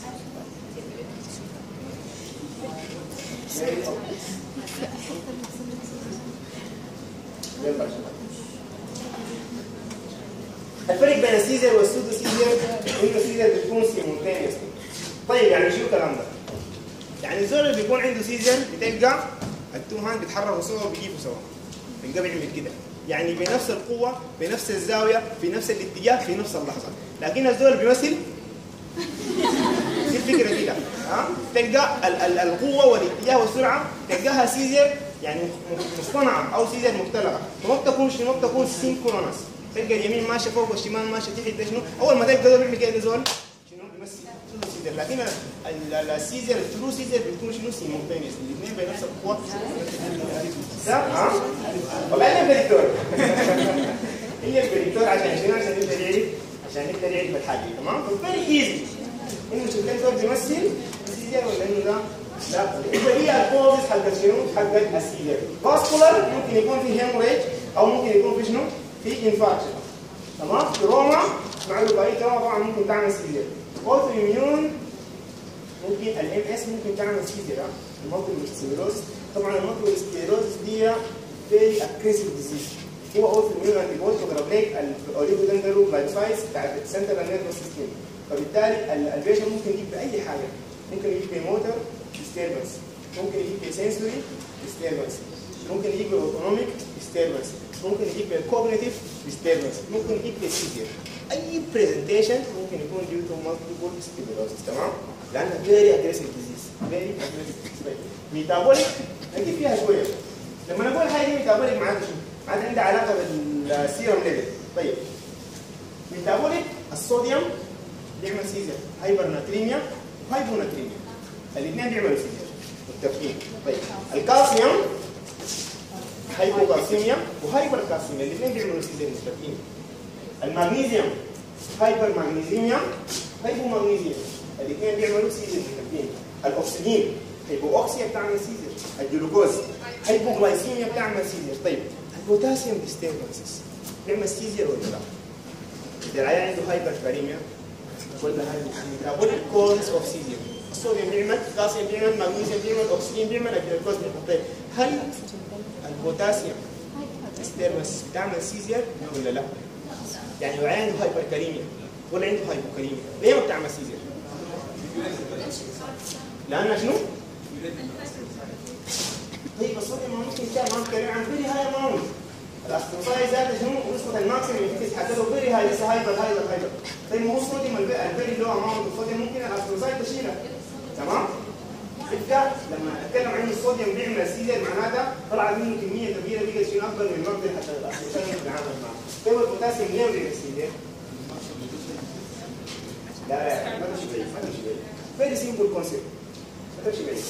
الفرق بين السيزر والسودو سيزر انه السيزر بتكون سيمولتينيوس. طيب يعني شو الكلام ده؟ يعني الزول اللي بيكون عنده سيزر بتلقى التوهان بيتحركوا سوا وبيجيبوا سوا، بيلقى بيعمل كده، يعني بنفس القوه بنفس الزاويه في نفس الاتجاه في نفس اللحظه، لكن الزول بيمثل دي الفكره كده. تلقى القوه والاتجاه والسرعه تلقاها سيزر يعني مصطنعه او سيزر مختلقه، فما بتكون شنو؟ ما بتكون سينكرونس. تلقى اليمين ماشيه فوق والشمال ماشيه تحت. شنو؟ اول ما تلقى ده بيعمل كده زول شنو؟ بيمثل ترو سيزر. لكن السيزر الترو سيزر بتكون شنو؟ سيمولتينيوس، الاثنين بنفس القوه. صح؟ والله انا بريدكتور. هي البريدكتور عشان شنو؟ عشان نقدر يعرف الحاجه. تمام؟ فيري ايزي انه البريدكتور بيمثل سيزر ولا انه ده لا. يبقى هي الكوزز حق شنو؟ حق السيزر. فاسكولار ممكن يكون في هيموريج او ممكن يكون في شنو؟ في انفاركشن. تمام؟ في روما مع الوبائي طبعا ممكن تعمل سيزر. اوتو اميون ممكن الام اس ممكن تعمل سيزر. المالتيبل سكليروسيس طبعا المالتيبل سكليروسيس دي فيري اجريسيف ديزيز. هو اوتو اميون انتي بودي بيضرب لك الاوليجودندرو جلايكوسايتس بتاعت السنترال نيرفس سيستم. فبالتالي البيشنت ممكن يجيب باي حاجه. ممكن يجيب بموتر disturbance، ممكن يجيب بسنسوري disturbance، ممكن يجيب باوتونوميك disturbance، ممكن يجيب بالكوجنيتيف disturbance، ممكن يجيب بسيزير. اي برزنتيشن ممكن يكون due to multiple sclerosis. تمام؟ لانها very aggressive disease. very aggressive disease. ميتابوليك نجي فيها شويه. لما نقول حاجه ميتابوليك معناته شنو؟ معناته عندها علاقه بالسيرم ليفل. طيب ميتابوليك الصوديوم بيعمل سيزر، هايبرناتريميا وهايبوناتريميا. الاثنين بيعملوا سيزر متفقين. طيب الكالسيوم هايبوكالسيميا وهايبر كالسيميا، الاثنين بيعملوا سيزر متفقين. المغنيسيوم هايبر مغنيسيميا هايبومغنيسيميا، الاثنين بيعملوا سيزر متفقين. الاكسجين هايبوكسيا بتعمل سيزر. الجلوكوز هايبوغلايسيميا بتعمل سيزر. طيب البوتاسيوم ديستربنسز بيعمل سيزر ولا لا؟ اذا العيان عنده هايبر كاريميا ولا هايبوكالسيميا كوز اوف سيزر. الصوديوم بيعمل، الكالسيوم بيعمل، المغنيسيوم بيعمل، الاكسجين بيعمل، الجلوكوز بيعمل. طيب هل البوتاسيوم ديستربنس بتعمل سيزر ولا لا؟ يعني لو عنده هايبر كاريميا ولا عنده هايبوكاليميا ليه ما بتعمل سيزر؟ لأنها شنو؟ طيب الصوديوم ممكن يتكلم كريم عن فيري هاي اماونت. الاستروسايد ذاته شنو؟ نسبة الماكسيمم اللي تتحدده فيري هاي، لسه هايبر. طيب ما هو الصوديوم الفيري لو اماونت الصوديوم ممكن الاستروسايد تشيلها. تمام؟ يبقى لما اتكلم عن الصوديوم بيعمل سيزر معناتها طلعت منه كميه كبيره بقت شنو اكبر من مقدر حتى الاستروسايد بيتعامل معه. طيب البوتاسيوم ليه بيعمل سيزر؟ لا ما تمشي بعيد، ما تمشي بعيد. فيري سيمبل كونسيبت. ما تمشي بعيد.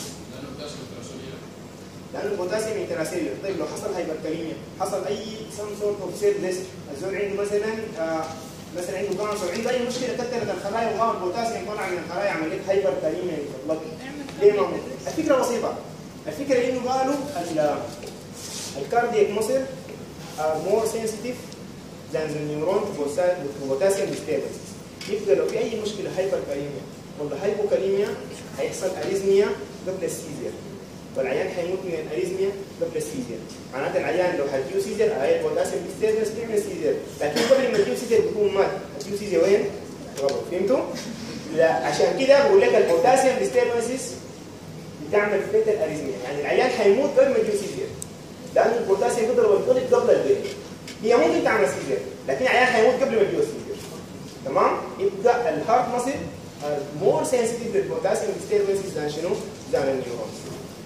لأن البوتاسيوم انتراسيلر. طيب لو حصل هايبركاليميا، حصل أي سم سورت أوف سيل ديست، الزول عنده مثلا عنده كانسر، عنده أي مشكلة كتلت الخلايا وغاب البوتاسيوم طلع من الخلايا عملية هايبركاليميا يطلق. ليه ما ممكن؟ الفكرة بسيطة. الفكرة إنه قالوا الكاردياك ماسل are more sensitive than the neuron to potassium disturbance. يبقى لو في أي مشكلة هايبركاليميا ولا هايبوكاليميا هيحصل أريزميا قبل السيزر. والعيان حيموت من الاريزميا قبل السيزر. معناته العيان لو هتجيو سيزر العيان البوتاسيوم ديستربنس بيعمل سيزر، لكن قبل ما تجيو سيزر بيكون مات. هتجيو سيزر وين؟ غلط. فهمتوا؟ لا عشان كده بقول لك البوتاسيوم ديستربنسز بتعمل فيتال اريزميا، يعني العيان حيموت قبل ما يجيو سيزر. لان البوتاسيوم بيضرب القلب قبل البيت. هي ممكن تعمل سيزر، لكن العيان حيموت قبل ما يجيو سيزر. تمام؟ يبقى الهارت ماسل are more sensitive to potassium disturbances than شنو؟ than النيورونز.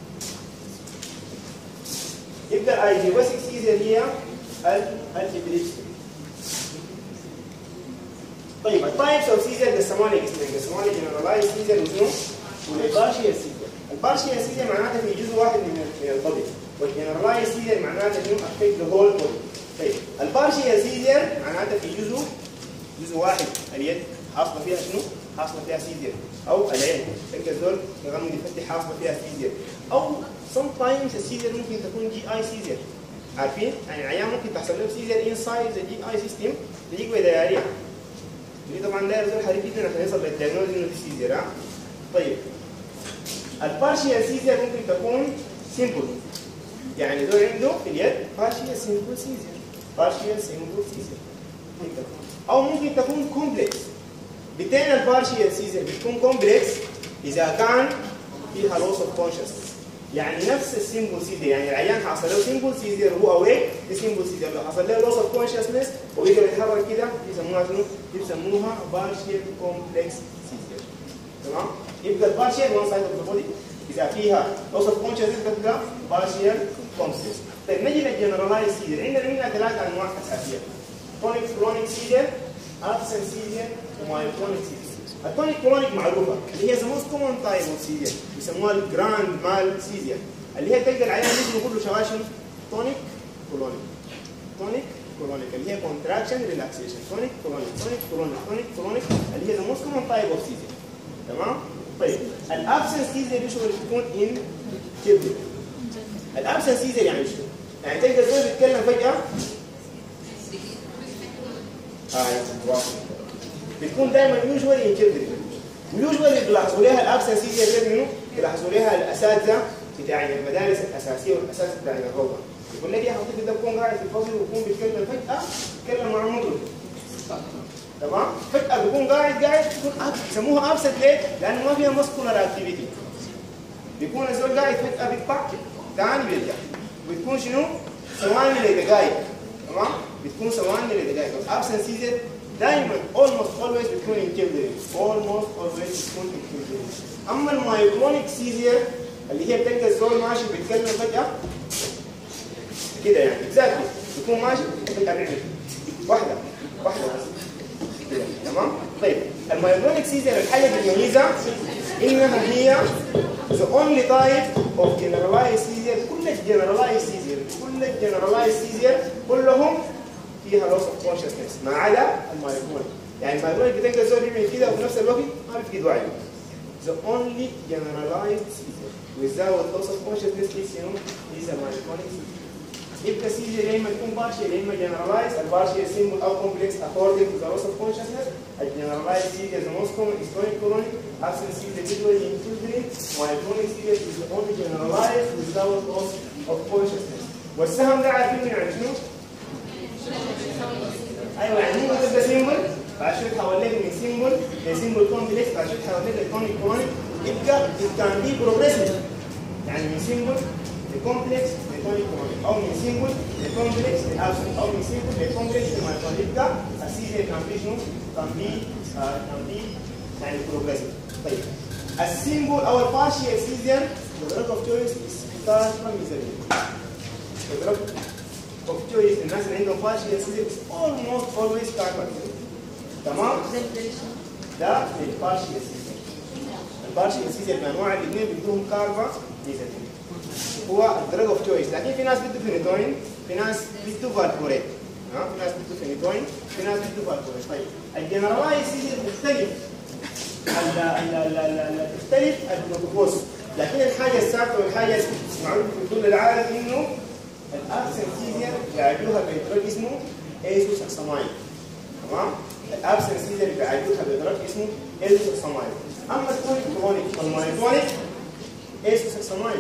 يبقى الايديوباثيك سيزر هي الابيليبسي. طيب التايبس اوف سيزر قسموها قسموها جنرالايز سيزر وشنو؟ والبارشيال سيزر. البارشيال سيزر معناتها في جزء واحد من البودي، والجنرالايز سيزر معناتها شنو؟ افكت ذا هول بودي. طيب البارشيال سيزر معناتها في جزء واحد، اليد حاصله فيها شنو؟ حاصله فيها سيزر، او العين تلقى الزول يغمض يفتح حاصله فيها سيزر، او sometimes السيزر ممكن تكون جي اي سيزر. عارفين؟ يعني العيان ممكن تحصل له سيزر انسايد ذا جي اي سيستم تجيك بدايريا. ودي طبعا ده زول حريف جدا عشان يوصل للدياجنوز انه في سيزر. طيب البارشيال سيزر ممكن تكون سيمبل، يعني زول عنده في اليد بارشيال سيمبل سيزر، بارشيال سيمبل سيزر. او ممكن تكون كومبلكس. بتين البارشيال سيزر بتكون كومبلكس اذا كان فيها لوس اوف كونشسنس، يعني نفس السيمبل سيزر، يعني العيان حصل له سيمبل سيزر وهو اويك دي سيمبل سيزر، لو حصل له لوس اوف كونشسنس وبيقدر يتحرك كده بيسموها شنو؟ بيسموها بارشيال كومبلكس سيزر. تمام؟ يبقى البارشيال وان سايد اوف ذا بودي، اذا فيها loss of consciousness بتبقى partial consciousness. طيب نجي للجنرالايز سيزر، عندنا منها 3 انواع اساسيه: تونيك كرونيك سيزر، ابسنت سيزر، ومايوكلونيك سيزر. التونيك كرونيك معروفه اللي هي ذا موست كومن تايب اوف سيزر، بيسموها الجراند مال سيزر، اللي هي تلقى العيان جسمه كله شواشن تونيك كرونيك. تونيك كرونيك اللي هي كونتراكشن ريلاكسيشن، تونيك كرونيك تونيك كرونيك تونيك كرونيك اللي هي ذا موست كومن تايب اوف سيزر. تمام؟ طيب الابسنت سيزر يشغل تكون ان كبد. الابسنت سيزر يعني شو؟ يعني تلقى زول بيتكلم فجأة بتكون دائما يوجوالي ان كبد. ويوجوالي بيلاحظوا لها الابسنت سيزر منه؟ بيلاحظوا لها الاساتذه بتاع المدارس الاساسيه والاساس بتاع الروضه. يقول لك يا حبيبي ده بيكون قاعد في الفصل ويكون بيتكلم فجأة بيتكلم مع مدرس. تمام؟ فجأة بيكون قاعد بيكون يسموها ابسنت ليه؟ لأنه ما فيها ماسكولار اكتيفيتي. بيكون الزول قاعد فجأة بيقطع ثاني بيرجع. بتكون شنو؟ ثواني لدقائق. تمام؟ بتكون ثواني لدقائق. الابسنت سيزر دائما almost always بتكون انكبدري. almost always بتكون انكبدري. اما المايوكلونيك سيزر اللي هي بتلقى الزول ماشي بيتكلم فجأة كده يعني اكزاكتلي بيكون ماشي فجأة بيعمل واحدة كده. تمام؟ طيب المايوكلونيك سيزر الحاجة اللي بيميزها انها هي the only type of generalized seizure. كل الجنرالايز سيزر كلهم فيها loss of consciousness ما عدا المايوكلونيك. يعني المايوكلونيك بتلقى الزول يعمل كده وفي نفس الوقت ما بيفقد وعيه. The only generalized seizure without loss of consciousness is a myoclonic seizure. يبقى سيزر يا اما تكون partial يا اما generalized. البارشال simple او complex according to the loss of consciousness. الجنرالايز seizure the most common is tonic clonic. Absent seizure usually in children. Myoclonic seizure is the only generalized without loss of consciousness. والسهم ده عارفين يعني شنو؟ ايوه يعني هو ده سيمبل بعد شويه تحول لك من سيمبل لسيمبل كومبلكس بعد شويه تحول لك لتونيك كلونيك. يبقى it can be progressive يعني من سيمبل لكومبلكس لتونيك كلونيك او من سيمبل لكومبلكس لابسنت او من سيمبل لكومبلكس لمايكرون. يبقى السيزر كان بي شنو؟ كان بي يعني progressive. طيب السيمبل او البارشال سيزر the drug of choice is carfamazepine. the drug of choice الناس اللي عندهم partial seizure is almost always carfamazepine. تمام؟ ده البارشال سيزر. البارشال سيزر بانواع الاثنين بدهم كارفامازepine. هو الدرج اوف تشويس، لكن في ناس بده فينيتوين، في ناس بده فالبوريت. في ناس بده فينيتوين، في ناس بده فالبوريت. طيب الجنرالايز سيزر مختلف. تختلف البروتوكوز، لكن الحاجه الثابته والحاجه المعروفه في كل العالم انه الابسنت سيزر بيعالجوها بدرج اسمه ايزوساكسامايد. تمام؟ الابسنت سيزر بيعالجوها بدرج اسمه ايزوساكسامايد. اما التونيك كرونيك والمايوكلونيك ايزوساكسامايد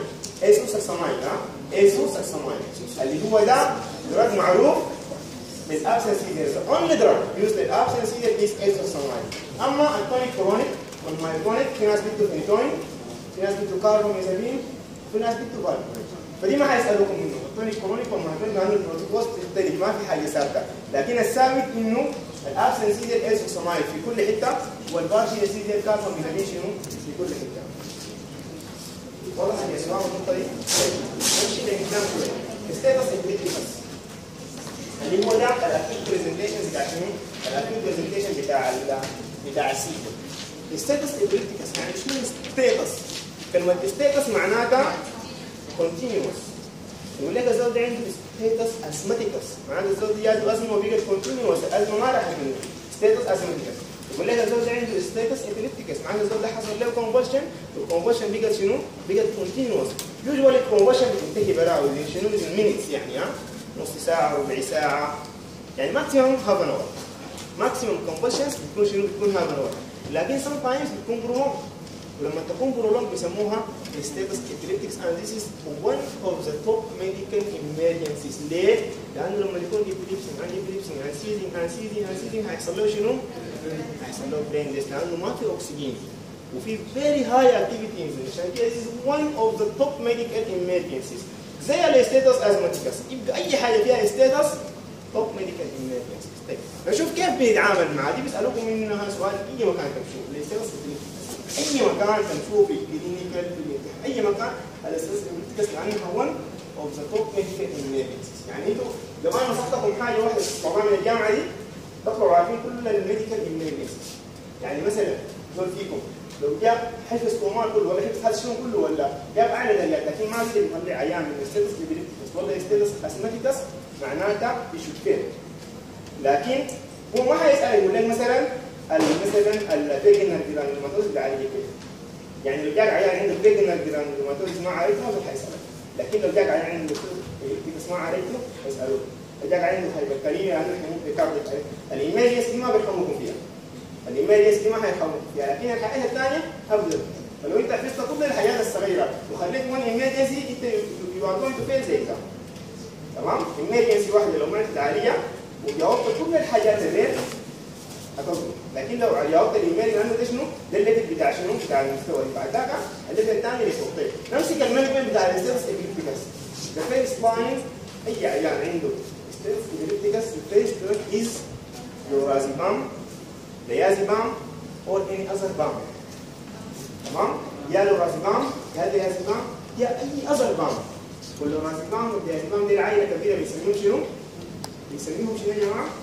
اللي هو ده دراج معروف للابسنت سيزر. The only drug used للابسنت سيزر is ايزوساكسامايد. اما التونيك كرونيك والمايوكلونيك في ناس بده فينيتوين، في ناس بده كارفامازepine، في ناس بده فالبوريت. فدي ما حيسالوكم منه التونيك كرونيك والمايوكلونيك لانه البروتوكول بيختلف ما في حاجه ثابته، لكن الثابت انه الابسنت سيزر ايزوساكسامايد في كل حته والبارشال سيزر كارفامازepine شنو في كل حته. واضح يا جماعه النقطه دي؟ نمشي لقدام شويه. ستاتس ابيليتيز اللي هو ده الاكيد برزنتيشن بتاع شنو؟ الاكيد برزنتيشن بتاع السيكول. ستاتس ابيليتيز يعني شنو ستاتس؟ كلمه ستاتس معناتها كونتينيوس. يقول لك الزول ده عنده ستاتس اسماتيكس، معناته الزول ده جاته ازمه وبقت كونتينيوس، الازمه ما راحت منه. ستاتس اسماتيكس. يقول لك الزول ده عنده ستاتس ابيليبتيكس، معناته الزول ده حصل له كونفشن والكونفشن بقت شنو؟ بقت كونتينيوس. يوجوالي الكونفشن بتنتهي براو شنو؟ مينيتس يعني نص ساعه ربع ساعه يعني ماكسيموم هاف ان اور. ماكسيموم كونفشنز بتكون شنو؟ بتكون هاف ان اور، لكن سم تايمز بتكون برولونج. ولما تكون برولونج بيسموها ستاتس ابيليبتيكس and this is one of the top medical emergencies. ليه؟ لانه لما يكون ابيليبسي عن سيزنج هيحصل له شنو؟ هيحصل له برين ديس لانه ما في اكسجين وفي very high activity عشان كده this is one of the top medical emergencies. زي الستاتس ازماتيكس، يبقى اي حاجه فيها ستاتس توب ميديكال emergencies. طيب نشوف كيف بيتعامل مع دي. بيسالوكم منها سؤال اي مكان تمشوا، الستاتس اي مكان تمشوا في الكلينيكال في الامتحان اي مكان الاستاتس ابيليبتيكس لانها one of the top medical emergencies. يعني انتوا زمان نصحتكم حاجه واحده طبعا من الجامعه دي تطلعوا عارفين كل الميديكال emergencies. يعني مثلا دول فيكم لو جاب حفظ كومار كله ولا حفظ هذا الشيء كله ولا جاب اعلى درجات لكن ما بيقدر يطلع عيان من ستاتس ابيليبتيكس ولا ستاتس اسماتيكس معناتها يشوف فين. لكن هو ما حيسال يقول لك مثلا البيجنر جرانيولوماتوز بيعالج كيف. يعني لو جاك عيان عنده بيجنر جرانيولوماتوز ما عرفته ما حيسالك. لكن لو جاك عيان عنده ابيليبتيكس ما عرفته حيسالوه. لو جاك عنده هايبركاليميا عنده حموضه كاردياك الايميليس دي ما بيرحموكم فيها. الايميليس دي ما حيرحموكم فيها لكن الحاجات الثانيه ابدا. فلو انت حفظت كل الحاجات الصغيره وخليت وان ايمرجنسي انت يو ار جوينج تو فيل زي كده. تمام؟ ايمرجنسي واحده لو ما انت عاليه وجاوبت كل الحاجات اللي هتظبط. لكن لو جاوبت الايميل لانه ده شنو؟ ده الليفل بتاع شنو؟ بتاع المستوى اللي بعد ذاك الليفل الثاني اللي فوقيه. نمسك المانجمنت بتاع الستاتس ابيليبتيكس. ذا فيرست لاين اي عيان عنده ستاتس ابيليبتيكس الفيرست لاين از لورازيبام ديازيبام or any other balm. تمام؟ يا لورازيبام يا ديازيبام يا اي other balm. واللورازيبام والديازيبام دي العائله كبيره بيسميهم شنو؟ بيسميهم شنو يا جماعه؟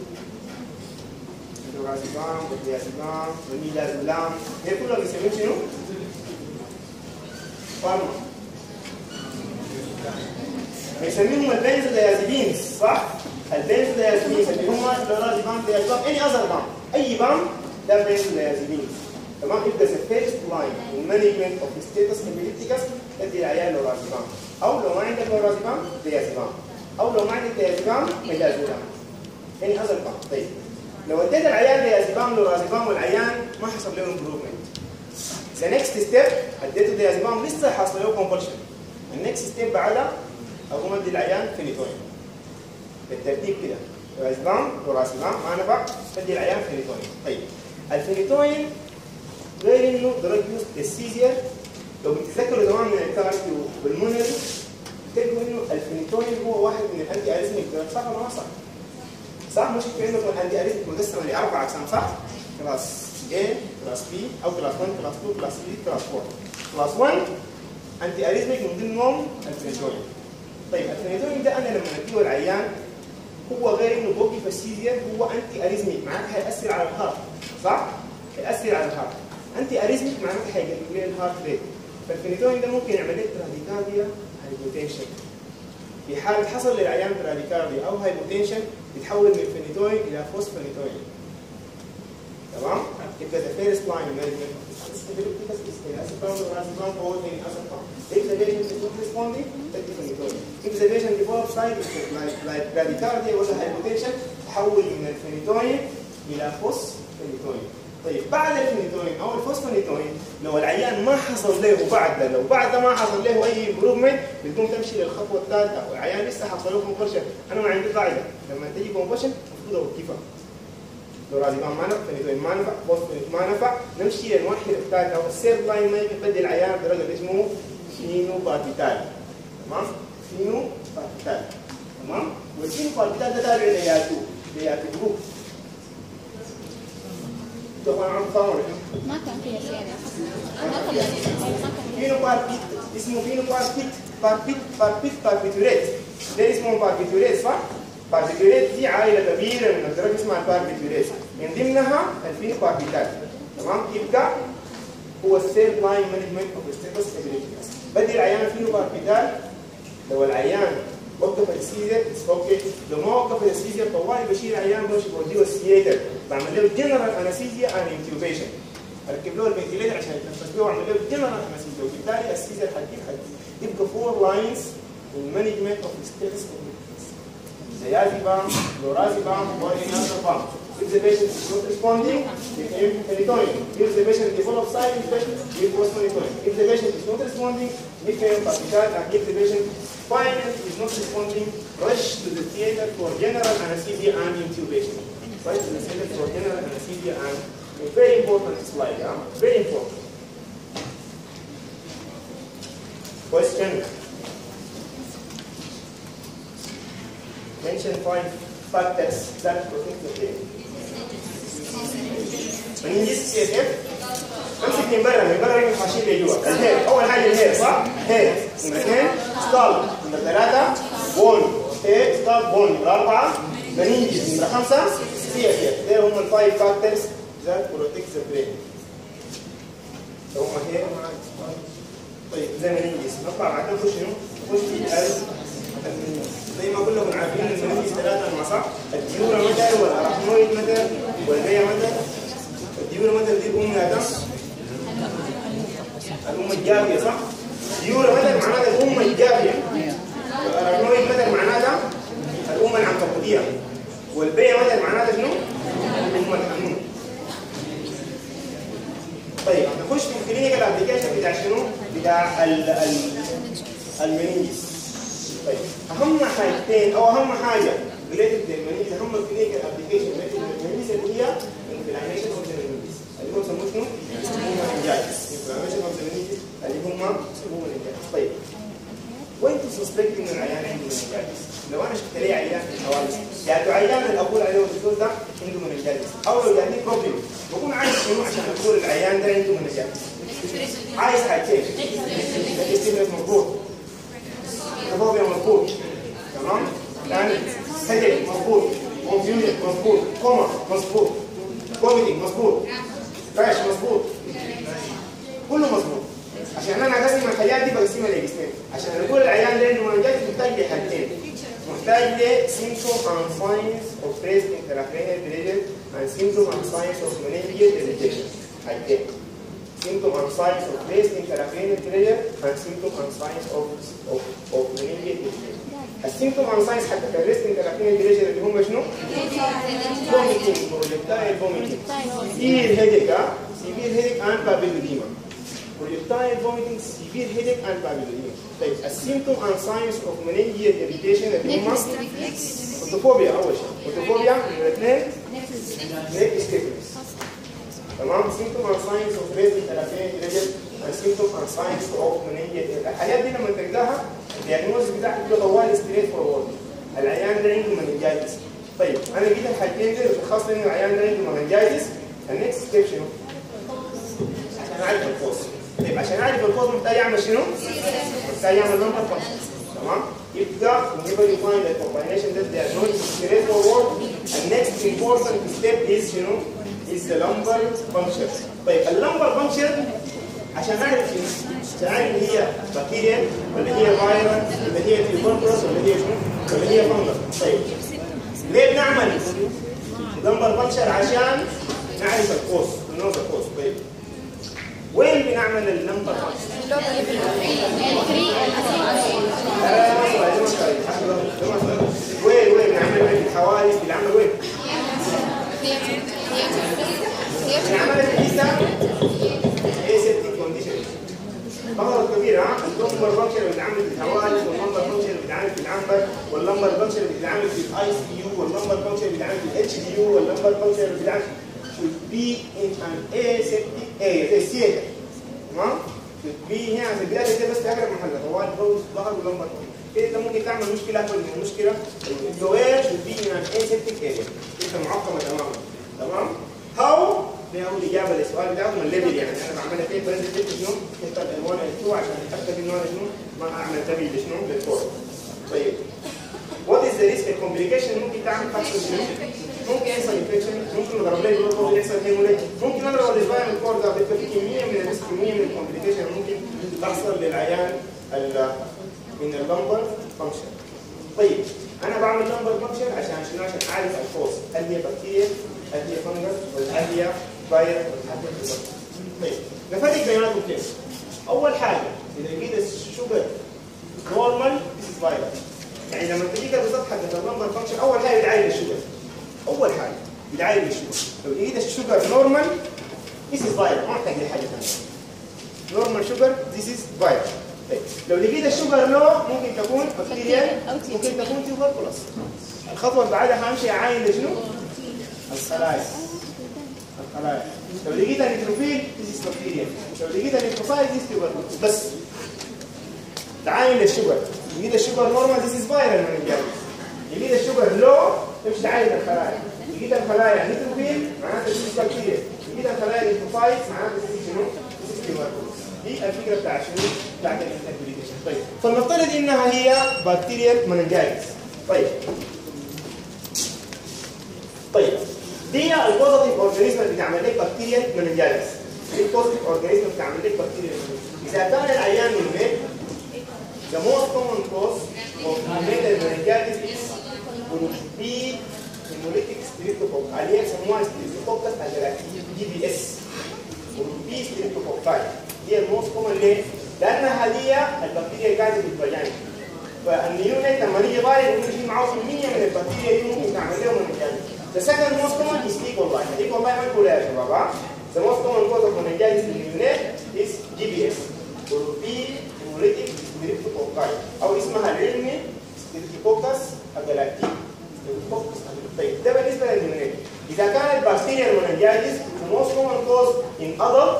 اللورازيبام والديازيبام والميلازولام هي كلها بيسميهم شنو؟ فارما. بيسميهم البنزوديازيبينز صح؟ البنزوديازيبينز اللي هم اللورازيبام ديازيبام any other balm. اي بالم ده بنزوديازيبينز. تمام؟ يبقى the first line in management of status epilepticus تدي العيان لورازيبام. او لو ما عندك لورازيبام ديازيبام. او لو ما عندك ديازيبام ميلازولام. any other balm. طيب لو اديت العيان ديازيبام لورازيبام والعيان ما حصل له امبروفمنت. the next step اديته ديازيبام لسه حاصل له كونفولشن. النكست ستيب بعدها اقوم ادي العيان فينيتوين. بالترتيب كده. لورازيبام لورازيبام ما نفع ادي العيان فينيتوين. طيب الفينيتوين غير انه دراج يوز للسيزير لو بتتذكروا زمان من الكارتي والمونري تلقوا انه الفينيتوين هو واحد من الانتي اريثميك دراج صح ولا ما صح؟ صح؟ مش في عندكم الانتي اريثميك مقسمه لاربع اقسام صح؟ كلاس A كلاس B او كلاس 1 كلاس 2 كلاس 3 كلاس 4. كلاس 1 انتي اريثميك من ضمنهم الفينيتوين. طيب الفينيتوين ده انا لما اديه العيان هو غير انه بوقف السيزير هو انتي اريثميك معناته هيأثر على الهارت صح؟ هيأثر على الهارت. انتي اريثميك معناته هيقلل لي الهارت ريت. فالفينيتوين ده ممكن يعمل لك براديكارديا هايبوتنشن. في حال حصل للعيان براديكارديا او هايبوتنشن بيتحول من فينيتوين الى فوسفينيتوين. تمام؟ يبقى the first line management of epilepticus is diazepam, lorazepam, or any other balm. If the patient is not responding, take the phenytoin. If the patient develops side effects like bradycardia or hypotension, تحول من الفينيتوين إلى فوسفينيتوين. طيب بعد الفينيتوين أو الفوسفينيتوين لو العيان ما حصل له لو بعد ما حصل له أي امبروفمنت بتقوم تمشي للخطوة الثالثة والعيان لسه حصل له كونفرشن. أنا ما عندي قاعدة لما تيجي كونفرشن المفروض أوقفها. لورازيبام ما نفع، فينيتوين ما نفع، فوسفينيت ما نفع، نمشي للمرحله الثالثه او السيرد لاين ما يبدي العيان بدرجه اسمه فينوباربيتال. تمام؟ فينوباربيتال. تمام؟ والفينوباربيتال ده تابع لياتو جروب. طبعا عم تفهموا ما كان فيها شيء فينوباربيت اسمه باربيتوريت. ده اسمه باربيتوريت صح؟ باربيتوريت دي عائله كبيره من الدرجه اسمها الباربيتوريت من ضمنها الفينوباربيتال. تمام؟ يبقى هو الثيرد لاين مانجمنت اوف ستاتس ابيليبتيكس. بدي العيان فينوباربيتال لو العيان وقف السيزر اوكي، لو ما وقف السيزر طوالي بشيل العيان بمشي بوديه السياتر بعمل له جنرال انستيزيا اند انتيوبيشن. اركب له الفنتيليتر عشان يتنفس به واعمل له جنرال انستيزيا وبالتالي السيزر يبقى 4 لاينز in management of status ابيليبتيكس. diazepam, lorazepam, or any other balm. If the patient is not responding, give him phenytoin. If the patient develops side effects, give fosfonitoin. If the patient is not responding, give him barbital, and if the patient finally is not responding, rush to the theater for general anesthesia and intubation. Rush to the theater for general anesthesia and a very important slide, very important. Question. Mention 5 factors that protect the patient. Meningitis CSF, امسك من برا رجل خاشين لجوا. الهير اول حاجه الهير صح؟ هير. نمره 2 ستال. نمره 3 بون. هير ستال بون. نمره 4 منينجز. نمره 5 سير. دول هم الفايف فاكتورز ذات بروتكت ذا برين. هم هير. طيب زي منينجز نطلع بعدين نخش شنو؟ نخش في زي ما كلكم عارفين المنينجز 3 انواع صح؟ الديورا مدر والاراكنويد مدر والبيا مدر. الديورا مدر دي الام لا الأم الجافية صح؟ ديورا مدر معناتها الأم الجافية. والأراكنويد مدر معناتها الأم العنكبوتية. والبيا مدر معناتها شنو؟ الأم الحنون. طيب نخش في الكلينيكال ابلكيشن بتاع شنو؟ بتاع المنينجز. طيب أهم حاجتين أو أهم حاجة ريليتد للمنينجز أهم الكلينيكال ابلكيشن ريليتد للمنينجز اللي هي الانفلاميشن اوف ذا منينجز اللي هو سموه شنو؟ المننجايتس. الانفلاميشن اوف ذا منينجز اللي هم المننجايتس. طيب وانتم سسبكت ان العيان عنده مننجايتس؟ لو انا شفت لي عيان في الحوادث يعني عيان اللي اقول عليه الدكتور ده عنده مننجايتس او لو جاني بروبلم بكون عايز شنو عشان اقول العيان ده عنده مننجايتس؟ عايز حاجتين. الاستيمولس مظبوط، الفوبيا مظبوط، تمام؟ يعني هيدك مظبوط، كونفيوجن مظبوط، كوما مظبوط، كوميتنج مظبوط، كراش مظبوط، كله مظبوط. عشان انا اقسم الحاجات دي بقسمها لقسمين. عشان اقول العيان ده عنده مننجايتس محتاج لحاجتين. محتاج ل symptoms and signs of breast intracranial bleeding and symptoms and signs of meningeal irritation. حاجتين. symptoms and signs of breast intracranial bleeding and symptoms and signs of meningeal irritation. السيمتوم and signs حتى في الريست intracranial bleeding اللي هم شنو؟ vomiting, projectile vomiting, severe headache, severe headache and papilledema. projectile vomiting, severe headache and papilledema. طيب السيمتوم and signs of meningeal irritation اللي هم فوتوفوبيا أول شيء. فوتوفوبيا نمرة 2 neck stiffness. تمام؟ symptom and signs of breast intracranial bleeding and symptom and signs of meningeal. الحاجات دي لما تلقاها الدياجنوز بتاعك كده طوال ستريت فورورد. العيان ده عنده مننجايتس. طيب انا جيت الحاجتين دول بتخصص ان العيان ده عنده مننجايتس. النكست ستيب شنو؟ عشان اعرف الكوز. طيب عشان اعرف الكوز محتاج اعمل شنو؟ محتاج اعمل نمبر فانكشن. تمام؟ يبقى whenever you find a combination that they are not straight forward, the next important step is شنو؟ is the lumbar puncture. طيب اللمبر puncture عشان اعرف شنو؟ عشان اعرف هي بكتيريا ولا هي فايروس ولا هي تيوبركلوس ولا هي شنو؟ ولا هي فنجس. طيب ليه بنعمل لمبر بانشر؟ عشان نعرف القوس، نوع القوس. طيب وين بنعمل اللمبر بانشر؟ وين بنعمل في الحوالي؟ بنعمل وين؟ بنعمل في الحساب aseptic condition. خطر كبير. اللمبر بانشر اللي بيتعمل في الحوادث، واللمبر بانشر اللي بيتعمل في العنبر، واللمبر بانشر اللي بيتعمل في الاي سي يو، واللمبر بانشر اللي بيتعمل في الاتش دي يو، واللمبر بانشر اللي بيتعمل should be in an aseptic area. theater. تمام؟ should be هنا في البدايه كده بس تقرب محل طوال فوز ظهر ولمبر كده. انت ممكن تعمل مشكله اكبر من المشكله. الجوار should be in an aseptic area. كده معقمه تماما. تمام؟ how ده هو الإجابة للسؤال بتاعكم الليفل. يعني أنا بعملها كيف بنزل كيف شنو؟ كيف الألوان الكتوب عشان أتأكد إنه أنا شنو؟ ما أعمل تبي لشنو؟ للكور. طيب what is the risk complication؟ ممكن تعمل فاكتور شنو؟ ممكن يحصل انفكشن، ممكن نضرب لي جلوكوز، ممكن يحصل هيموليج، ممكن نضرب الإسبوع من الكور ده بيبقى في كمية من الريسك، كمية من الكومبليكيشن ممكن تحصل للعيان من اللمبر فانكشن. طيب أنا بعمل لمبر فانكشن عشان شنو؟ عشان أعرف الكوز، هل هي بكتيريا؟ هل هي فنجس؟ ولا هل هي فايروس؟ طيب نفرق بيناتهم كيف؟ أول حاجة إذا لقيت الشوجر نورمال ذيس فايروس. يعني لما تجيك بالظبط حتى اللمبر فانكشن أول حاجة بتعاين الشوجر. أول حاجة بتعاين الشوجر. لو لقيت الشوجر نورمال ذيس فايروس ما محتاج لحاجة ثانية. نورمال شوجر ذيس فايروس. طيب لو لقيت الشوجر لو ممكن تكون بكتيريا، ممكن تكون تيوبركلوس. الخطوة اللي بعدها همشي أعاين لشنو؟ الخلايا. لو لقيت النيتروفيل ديز بكتيريا، لو لقيت الليمفوسايت ديز تيوبركلوز. بس تعاين للشوجر. لقيت الشوجر نورمال ديز فايرال مننجايتس. لقيت الشوجر لو تمشي تعاين الخلايا. لقيت الخلايا نيتروفيل معناته ديز بكتيريا. لقيت الخلايا الليمفوسايت معناته ديز شنو؟ دي الفكره بتاعت شنو؟ بتاعت الانتربريتيشن. طيب فلنفترض انها هي بكتيريا مننجايتس. طيب دي البوزيتيف اورجانيزم اللي بتعمل لك بكتيريا مننجايتس. دي البوزيتيف اورجانيزم بتعمل لك بكتيريا مننجايتس. اذا كان العيان من the most common cause of neonatal meningitis is group B hemolytic streptococcus. عليها يسموها streptococcus agalactiae GBS. group B streptococci هي الموست كومن ليه؟ لانها هي البكتيريا اللي قاعده في الفاجينا. فالنيونات لما نيجي غالبا يكون في معاه كميه من البكتيريا دي ممكن تعمل لهم meningitis. The second most common is E. coli. E. coli ما نقولها يا شباب. The most common cause of meningitis in النيونات is GBS. group B hemolytic streptococci او اسمها العلمي ستريبتوكوكس اجالاكتيك. طيب ده بالنسبه للنيونات. اذا كانت بكتيريا المننجايتس the most common cause in adult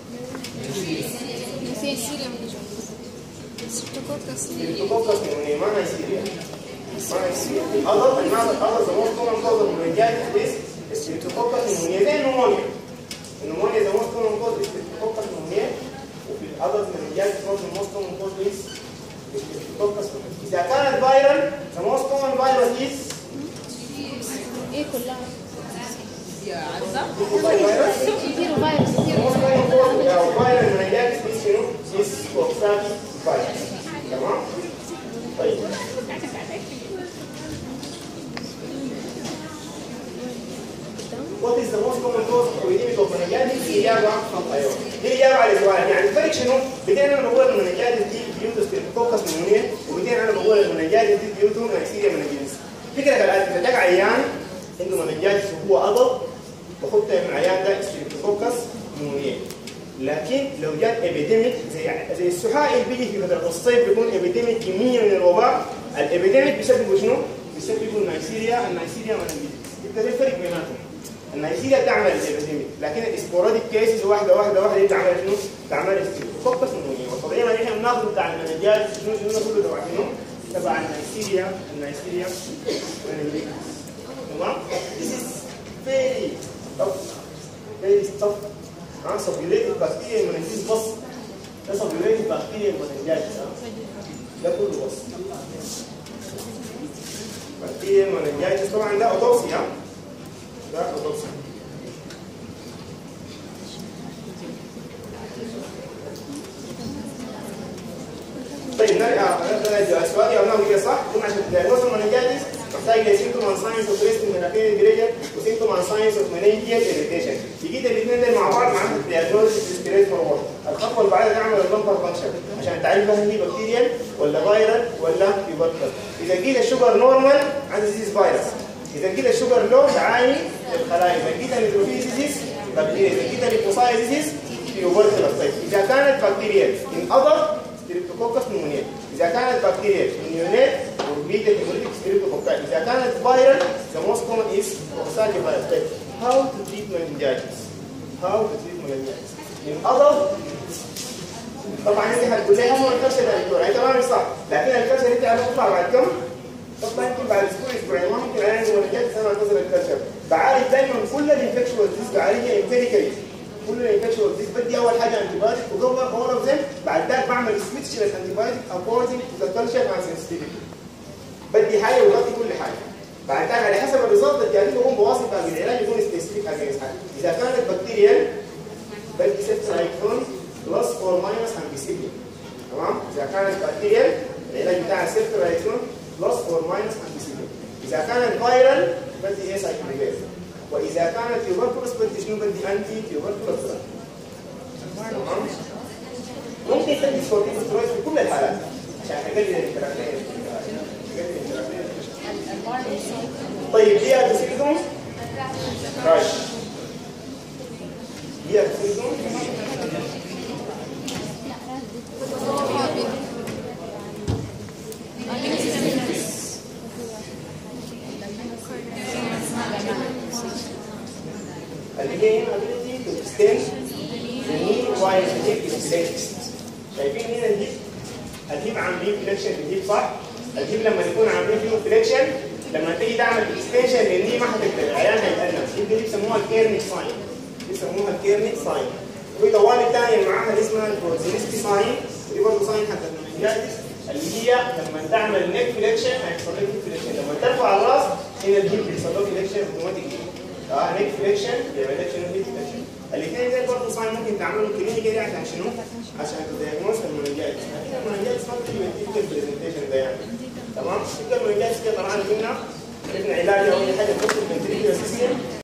ستريبتوكوكس نيمونيا ما نيسيريا. adult the most common cause of meningitis is ستريبتوكوكس نيمونيا زي النمونيا. النمونيا the most common cause is ستريبتوكوكس نيمونيا. وفي الادلت meningitis the most common cause is ستريبتوكوكس. إذا كانت فايرال the most common virus is ايه كلها؟ يا عزة كتير فيروس كتير most common cause of viral meningitis is شنو؟ is coxsackie virus. تمام؟ طيب What is the most common cause of epidemic of meningitis؟ الإجابة أيوه. دي الإجابة على السؤال. يعني الفرق شنو؟ بدين أنا بقول المننجايتس دي بيوتو ستريبتوكوكس نيمونيا وبدين أنا بقول المننجايتس دي بيوتو نيسيريا مننجيتس. فكرة كالآتي إذا جاك عيان عنده مننجايتس وهو أضل بحط من العيان ده ستريبتوكوكس نيمونيا. لكن لو جات ابيديميك زي السحائي اللي بيجي في فترة الصيف بيكون ابيديميك كمية من الوباء. الابيديميك بيسبب شنو؟ بيسبب النيسيريا مننجيتس. ده الفرق بيناتهم. النيسيريا بتعمل الابيديميك لكن الاسبوراديك كيسز واحده دي بتعمل شنو؟ بتعمل ستريبتوكوكس نيمونيا. والطبيعي ما احنا بناخذ بتاع المننجايتس شنو كله تبع شنو؟ تبع النيسيريا مننجيتس. تمام؟ This is very tough. سبيوليتد بكتيريا المننجيتس بس. ده سبيوليتد بكتيريا المننجيتس ده كله بس. بكتيريا المننجيتس طبعا ده اوتوبسي ده اوتوبسي. طيب نرجع السؤال يا ابنائي كده صح؟ كنا عشان تدايجنوز المننجيتس محتاج سيمتوم اند ساينس اوف ريست مناخيري جريجر وسيمتوم اند ساينس اوف مننجيال اريتيشن. يجي الاثنين دول مع بعض معناته الدايجنوز ستريت فورورد. الخطوه اللي بعدها نعمل اللمبر فانكشن عشان تعرف هل هي بكتيريال ولا فايرال ولا تيوبركل. اذا جيت الشوجر نورمال عندي ديزيز فيروس. اذا جيت الشوجر لو تعاني الخلايا. اذا جيت النيوتروفيزيس بكتيريا. اذا جيت الليبوسايتس تيوبركل. طيب اذا كانت بكتيريال ان اذر ستريبتوكوكس نيمونيا. اذا كانت بكتيريا نيونات وبيتا هيموليتيك ستريبتوكوكاي. اذا كانت فايرال the most common is coxsackie virus. طيب how to treat meningitis؟ in adult طبعا انت هتقول لي هم الكبسه ده دكتور انت ما صح لكن الكبسه دي هتطلع بعد كم؟ تطلع يمكن بعد اسبوعين ما ممكن انا meningitis انا انتظر الكبسه. بعالج دايما كل الانفكشوال ديزيز بعالجها امبيريكالي. كل الانفكشوال ديزيز بدي اول حاجه انتي بايوتيك وقبل اول اوف ذم بعد ذاك بعمل سويتش للانتي بايوتيك اكوردنج تو ذا كلتشر مع سنسيتيفيتي. بدي حاجه وغطي كل حاجه. بعد ذاك على حسب الريزلت الجديد بقوم بواصل باقي العلاج يكون سبيسيفيك اجينست حاجه. اذا كانت بكتيريال بدي سيفترايكتون بلس اور ماينس امبيسيلين. تمام؟ اذا كانت بكتيريال العلاج بتاع سيفترايكتون بلس اور ماينس امبيسيلين. اذا كانت فايرال بدي ايه سايكلوفير. واذا كانت تيوبركلوس بدي شنو؟ بدي انتي تيوبركلوس. تمام؟ ممكن تدي كورتيكوستيرويد في كل الحالات عشان اقلل الانتراكشن. طيب دي ادوسيدوم راش. دي ادوسيدوم again ability to extend the knee while the hip is flexed. شايفين هنا الهيب عاملين فليكشن للهيب صح؟ الهيب لما يكون عاملين فيه فليكشن لما تيجي تعمل اكستنشن للني ما هتقدر العيان هيتألم. دي بيسموها الكيرنيك ساين. وفي طوال الثانيه اللي معاها اللي اسمها البروزينسكي ساين، ودي برضه ساين حتى المنجايتس اللي هي لما تعمل نيك فليكشن هيحصل لك نيك فليكشن، لما ترفع الراس هنا الجيب بيحصل له فليكشن اوتوماتيكلي. نيك فليكشن بيعمل لك شنو؟ نيك فليكشن. الاثنين دول برضه ساين ممكن تعملهم كلينيكالي عشان شنو؟ عشان تدايجنوز المنجايتس. المنجايتس ما بتجي بالتيبكال برزنتيشن ده يعني. تمام؟ التيبكال منجايتس كده طلعنا منها علاجها اول حاجه نحط الفنتريكولار سيستم